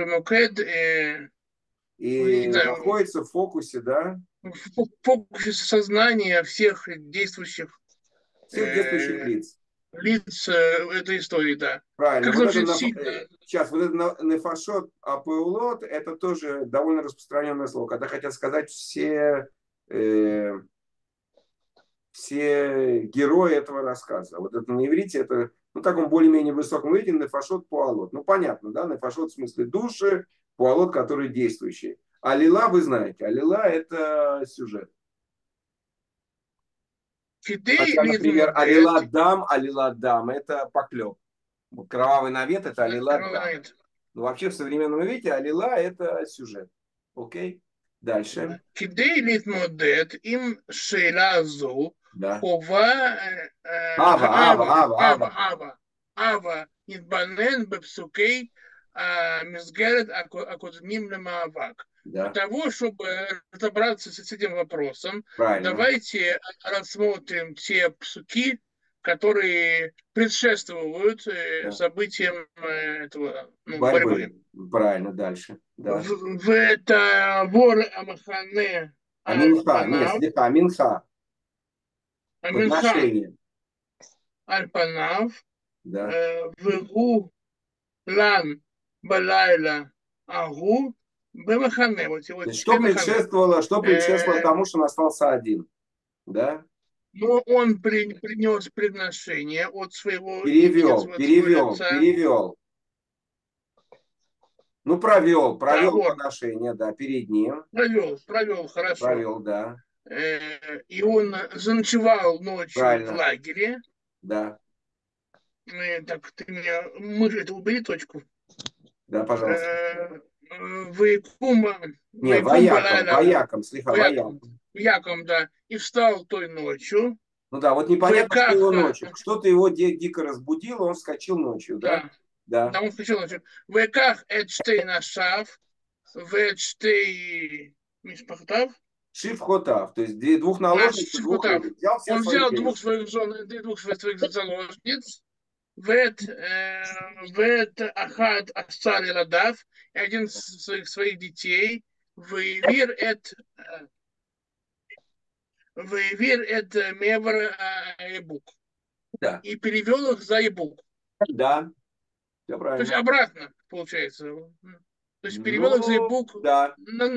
находится в фокусе, да? В фокусе сознания всех действующих лиц. Лиц этой истории, да. Правильно. Вот сейчас, вот это нефашот апеулот, это тоже довольно распространенное слово. Когда хотят сказать все герои этого рассказа. Вот это на иврите, это, ну, таком более-менее высоком иврите, нефашот пуалот. Ну, понятно, да, нефашот в смысле души, пуалот, которые действующие. Алила, вы знаете, алила это сюжет. Хотя, например, алиладам, это поклеп. Кровавый навет это алиладам. Но вообще в современном иврите алила это сюжет. Окей? Дальше. כדי להתמודד עם שאלה זו, חובה הבה נתבונן בפסוקי המסגרת הקודמים למאבק. Для того, чтобы разобраться с этим вопросом, давайте рассмотрим те псуки, которые предшествуют событиям этого борьбы. Правильно, дальше. Да. В это вор Амахане Минха. Подношение. Аль-Панав. Вегу лан балайла агу. Что предшествовало тому, что он остался один? Да? Но он принес приношение от своего... Перевел. Ну, провел подношение, да, перед ним. Провел, хорошо. Провел, да. И он заночевал ночью в лагере. Да. Так, ты меня... Это убери точку. Да, пожалуйста. Вояком, слегка вояком. Да. И встал той ночью. Ну да, вот непонятно, что его ночью. Что-то его дико разбудило, он вскочил ночью, да? Да, он вскочил ночью. Веках эт штей нашав, вет штей мишпахтав. Шифхотав, то есть двух наложниц, он взял двух своих жен, двух своих заложниц, вет ахад асар ладав, один из своих детей, выявир эт мевр ебук. Да. И перевел их за ебук. Да, все правильно. То есть обратно, получается. То есть перевел их за ебук да.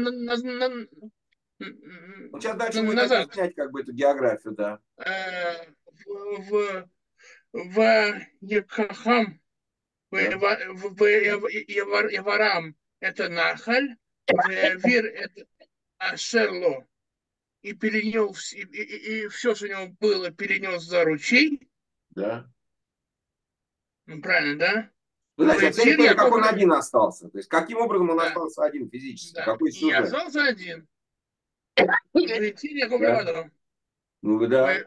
Ну, сейчас дальше будет объяснять как бы эту географию, да. В Екахам, в Яварам это Нахаль, в Вир это Ашерло. И перенес, и все, что у него было, перенес за ручей. Да. Ну, правильно, да? Ну, значит, как он один остался. То есть, каким образом он остался один физически? Да. Какой сюжет? И остался один. Ну да.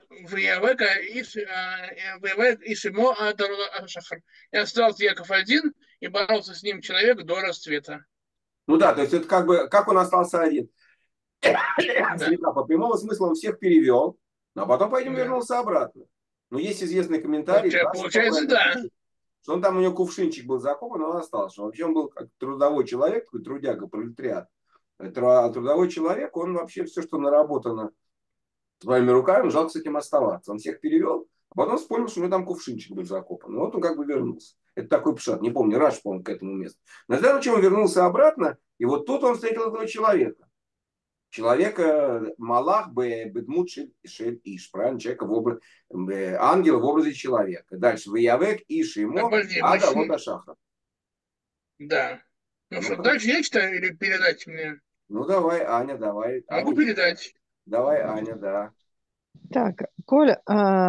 И остался Яков один, и боролся с ним человек до расцвета. Ну да, то есть это как бы, как он остался один. Слегка по прямому смыслу он всех перевел, а потом пойдем вернулся обратно. Но есть известный комментарий. Получается, да. Что он там, у него кувшинчик был закопан, он остался. Вообще он был как трудовой человек, такой трудяга, пролетариат. Трудовой человек, он вообще все, что наработано своими руками, жалко с этим оставаться. Он всех перевел, а потом вспомнил, что у него там кувшинчик был закопан. Вот он как бы вернулся. Это такой пшат, не помню, Раш, по-моему, к этому месту. На следующем он вернулся обратно, и вот тут он встретил этого человека. Человека Малах Бедмут Шель Иш, правильно? Человека в образе, ангела в образе человека. Дальше Ваявек Иш ему Ада Лота Шахра. Да. Ну что, дальше я читаю или передать мне? Ну давай, Аня, давай. Могу передать. Давай, Аня, да. Так, Коля,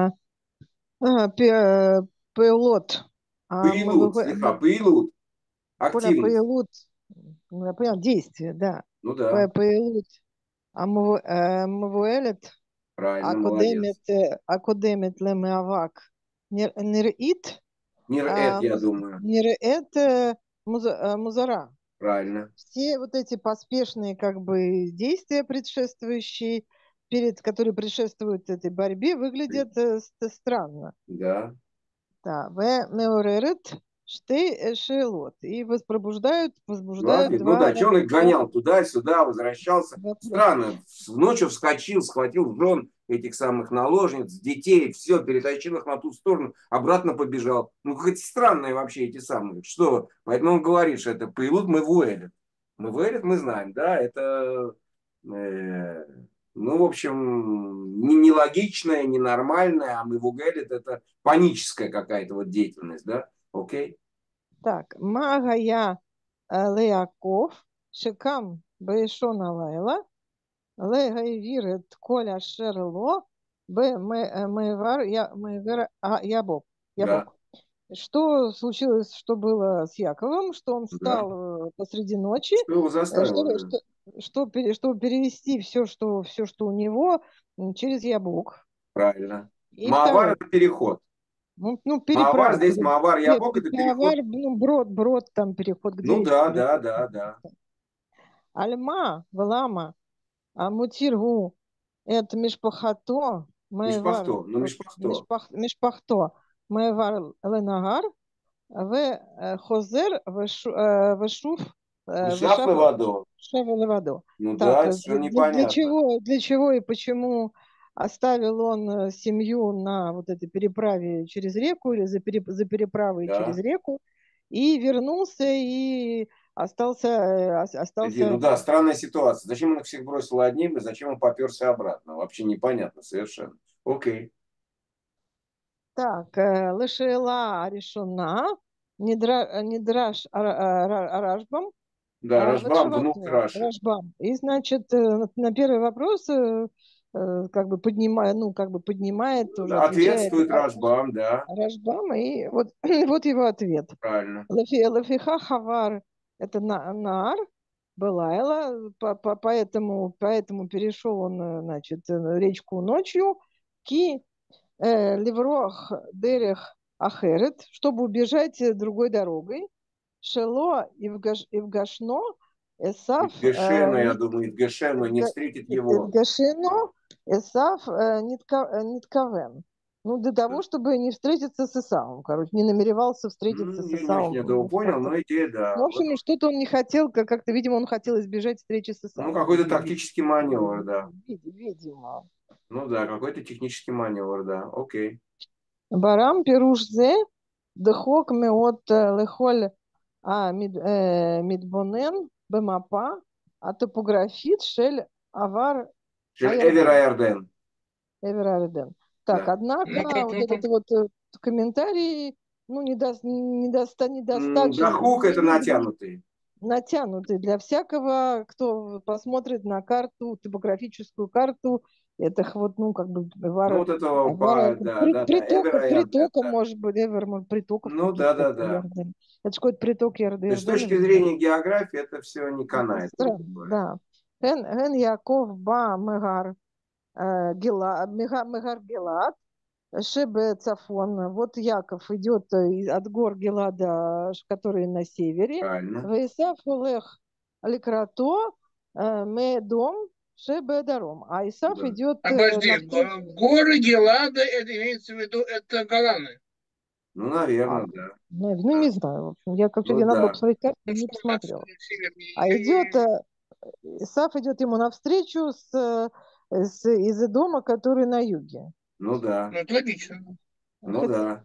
пилот. Пилот, слегка, пилот. Активность. Коля, пилот. Ну, я понял, действие, да. Ну да. Пилот. Мвуэлет. Правильно, Академит лемеавак. Нирит. Нирет, я думаю. Нирет музара. Правильно. Все вот эти поспешные как бы действия, предшествующие, которые предшествуют этой борьбе, выглядят странно. Да. Да. Меоререт штей эшелот. И возбуждают Ну да, что он их гонял туда-сюда, возвращался. Странно. Ночью вскочил, схватил жен этих самых наложниц, детей, все, перетащил их на ту сторону, обратно побежал. Ну, какие-то странные вообще эти самые. Что? Поэтому он говорит, что это Пейлут Мевуэлет. Мевуэлет мы знаем, да, это, ну, в общем, не нелогичная, ненормальная, а Мевуэлет это паническая какая-то вот деятельность, да? Окей? Так, Магая Леаков, Шикам Бейшона Лайла, Легайвир Коля Шерло, Мэйвар Ябок. Что случилось, что было с Яковом, что он встал посреди ночи, что его заставило, чтобы перевести все, что у него через Ябок. Правильно. Маавар это переход. Ну, Маавар здесь, Маавар Ябок это переход. Ну, брод там переход. Ну да. Альма, Валама, Мутиргу, это Мишпахато, Мишпахто, Майвар Ленагар, Хозер, Вешуф, Шевелевадо. Ну да, все непонятно. Для чего и почему оставил он семью на вот этой переправе через реку или за переправой через реку и вернулся и остался. Ну да, странная ситуация. Зачем он их всех бросил одним и зачем он поперся обратно? Вообще непонятно совершенно. Окей. Так, Лешела решена, Недраш Рашбам. Да, Рашбам, внук Раши. Рашбам. И, значит, на первый вопрос как бы поднимает уже. Ответствует Рашбам, да. Рашбам, и вот его ответ. Правильно. Лафиха Хавар, это Нар, Белайла, поэтому перешел он, значит, речку ночью, Ки Леврох Дерех Ахерет, чтобы убежать другой дорогой. Шело Ивгашно Эсав Ивгашено, я думаю, Ивгашено не встретит его. Ивгашено Эсав Ниткавен. Ну, для того, чтобы не встретиться с Исавом, короче, не намеревался встретиться с Я не очень этого Исавом. понял, но идея, да. В общем, что-то он не хотел, как-то, видимо, он хотел избежать встречи с Исавом. Ну, какой-то тактический маневр, да. Видимо. Ну да, какой-то технический маневр, да. Окей. Барам пирушзе дхок меот лехоль мидбонен бемапа атопографит шель авар Эвер Эверарден. Так, да. однако вот этот вот комментарий, ну, недостаточно. Дахук это натянутый. Натянутый для всякого, кто посмотрит на карту, топографическую карту, это вот, ну, как бы, Ну, вот этого, притока, может быть, притоков. Ну, да. Это же какой-то приток Ярдена. С точки зрения географии это все не канает. Да. Ген Яков ба Мегар Гелад, Шебе Цафон. Вот Яков идет от гор Гелада, которые на севере. Вейсав Олех Ликрато Медом Шебе Даром. А Исав идет... Подожди, горы Гелада, это имеется в виду, это Голаны? Ну, наверное, да. Ну, не знаю. В общем, я как-то надо было посмотреть карту, не посмотрела. А идет... Исав идет ему навстречу из дома, который на юге. Ну да. Ну, это логично. Ну да.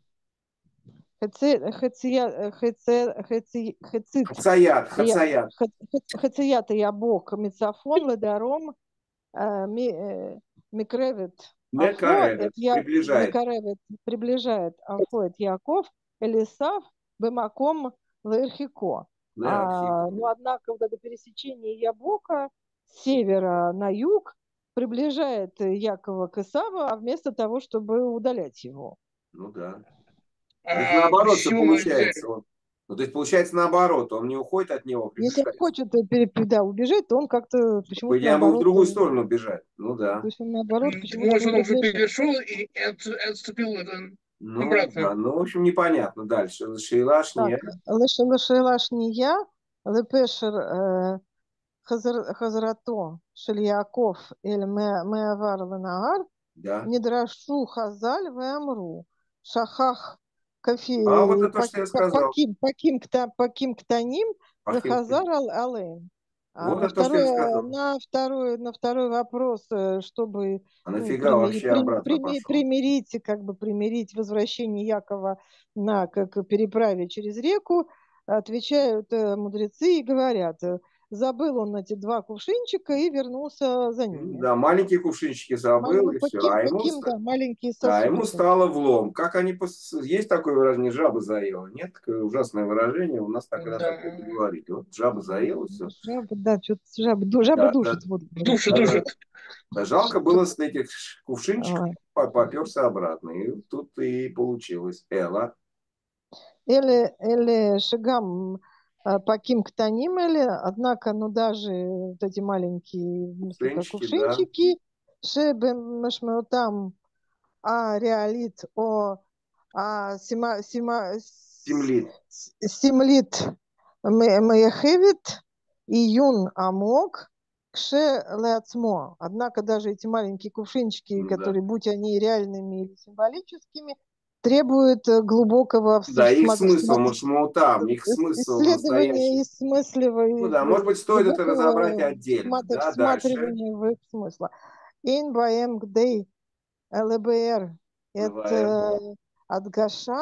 Хацаят я бог Мицафон Ледаром Микревит приближает Афоет Яков Элисав Бемаком Лерхико. Но однако вот это пересечение Ябока с севера на юг приближает Якова к Исаву, а вместо того, чтобы удалять его. Ну да. То есть наоборот все получается. Ну, то есть получается наоборот, он не уходит от него. Если он хочет убежать, то он как-то почему-то наоборот... в другую сторону бежать. Ну да. То есть он наоборот почему-то... Может, он уже перешел и отступил обратно. Да, ну, в общем, непонятно. Дальше. Лашилашния. Лашилашния. Лепешер Хазрато Шельяков Эль Меавар Ленагар. Недрашу Хазаль Вэмру. Шахах Кафи. Вот это то, что я сказал. Паким Ктаним Хазар Алейн. Вот это то, что я сказал. На второй вопрос, чтобы примирить возвращение Якова к переправе через реку, отвечают мудрецы и говорят: забыл он эти два кувшинчика и вернулся за ними. Да, маленькие кувшинчики забыл, и все. Ему стало влом. Как они... Есть такое выражение, жаба заела? Нет? Такое ужасное выражение. У нас тогда такое говорить. Вот жаба заела, все. Жаба душит. Душит. Жалко было с этих кувшинчиков, поперся обратно. И тут и получилось. Эла. Или Шигам Паким Ктаним, однако, ну, даже вот эти маленькие кувшинчики, Шебем Машмеутам Реалит Симлит Маяхевит Июн Амок Кше Леацмо. Однако даже эти маленькие кувшинчики, которые, будь они реальными или символическими, требует глубокого их смысл, мушмаутам, их смысл исследования и смысла. Ну да, может быть, стоит это разобрать отдельно. Всматривание в их смысла. Ин баем гдей ЛБР это адгаша,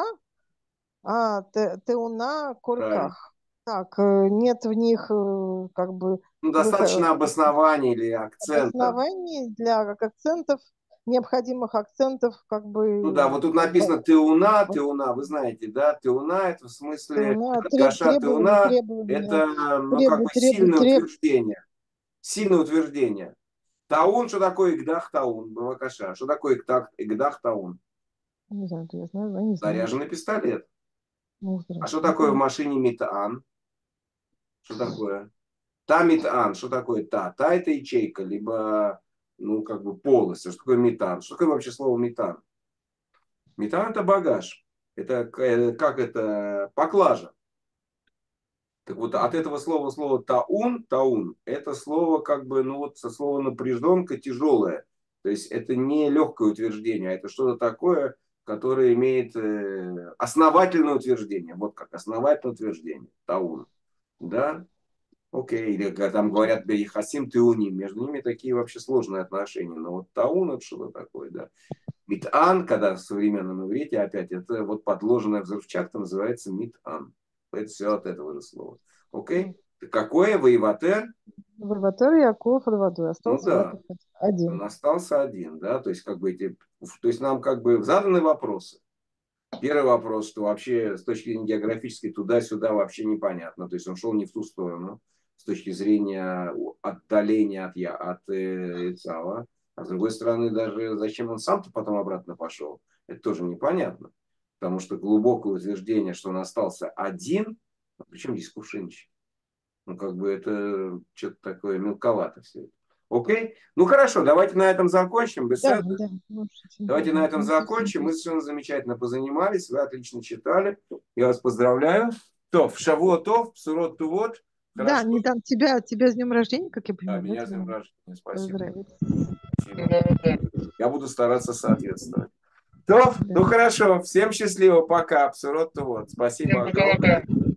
теуна корках. Так, нет в них как бы... Ну, достаточно обоснований или акцентов. Обоснований для акцентов, необходимых акцентов, как бы... Ну да, вот тут написано теуна, вы знаете, да, теуна это в смысле адгаша теуна, это, ну, как бы сильное утверждение. Сильное утверждение. Таун, что такое игдах таун, бавакаша? Что такое игдах таун? Не знаю, я знаю. Заряженный пистолет. А что такое в машине митаан? Что такое? Та митаан, что такое та? Та это ячейка, либо, ну, как бы полость. Что такое метан? Что такое вообще слово метан? Метан это багаж. Это как это? Поклажа. Так вот, от этого слова таун, это слово как бы, ну вот со слова напряженка, тяжелое. То есть это не легкое утверждение, а это что-то такое, которое имеет основательное утверждение. Вот как основательное утверждение. Таун. Да? Окей. Или когда там говорят Бейхасим, Теуним. Между ними такие вообще сложные отношения. Но вот таун это что-то такое, да. Митан, когда в современном иврите, опять, это вот подложенная взрывчатка называется митан. Это все от этого же слова. Окей? Какое? Воеватер? Воеватер Яков Водой. Остался Ну да. один. Он остался один, да. То есть, как бы то есть нам как бы заданы вопросы. Первый вопрос, что вообще с точки зрения географической туда-сюда вообще непонятно. То есть он шел не в ту сторону с точки зрения отдаления от Исава. А с другой стороны, даже зачем он сам-то потом обратно пошел, это тоже непонятно. Потому что глубокое утверждение, что он остался один, причем здесь кувшинчик? Ну, как бы это что-то такое мелковато все это. Окей? Ну, хорошо, давайте на этом закончим. Да, давайте на этом закончим. Мы совершенно замечательно позанимались. Вы отлично читали. Я вас поздравляю. В Шавуотов, Псурот Тувот. Да, не там тебя с днем рождения, как я понимаю. Да, меня с днем рождения. Спасибо. Да. Я буду стараться соответствовать. Ну хорошо. Всем счастливо. Пока. Псурот Тувот. Спасибо. Пока-пока.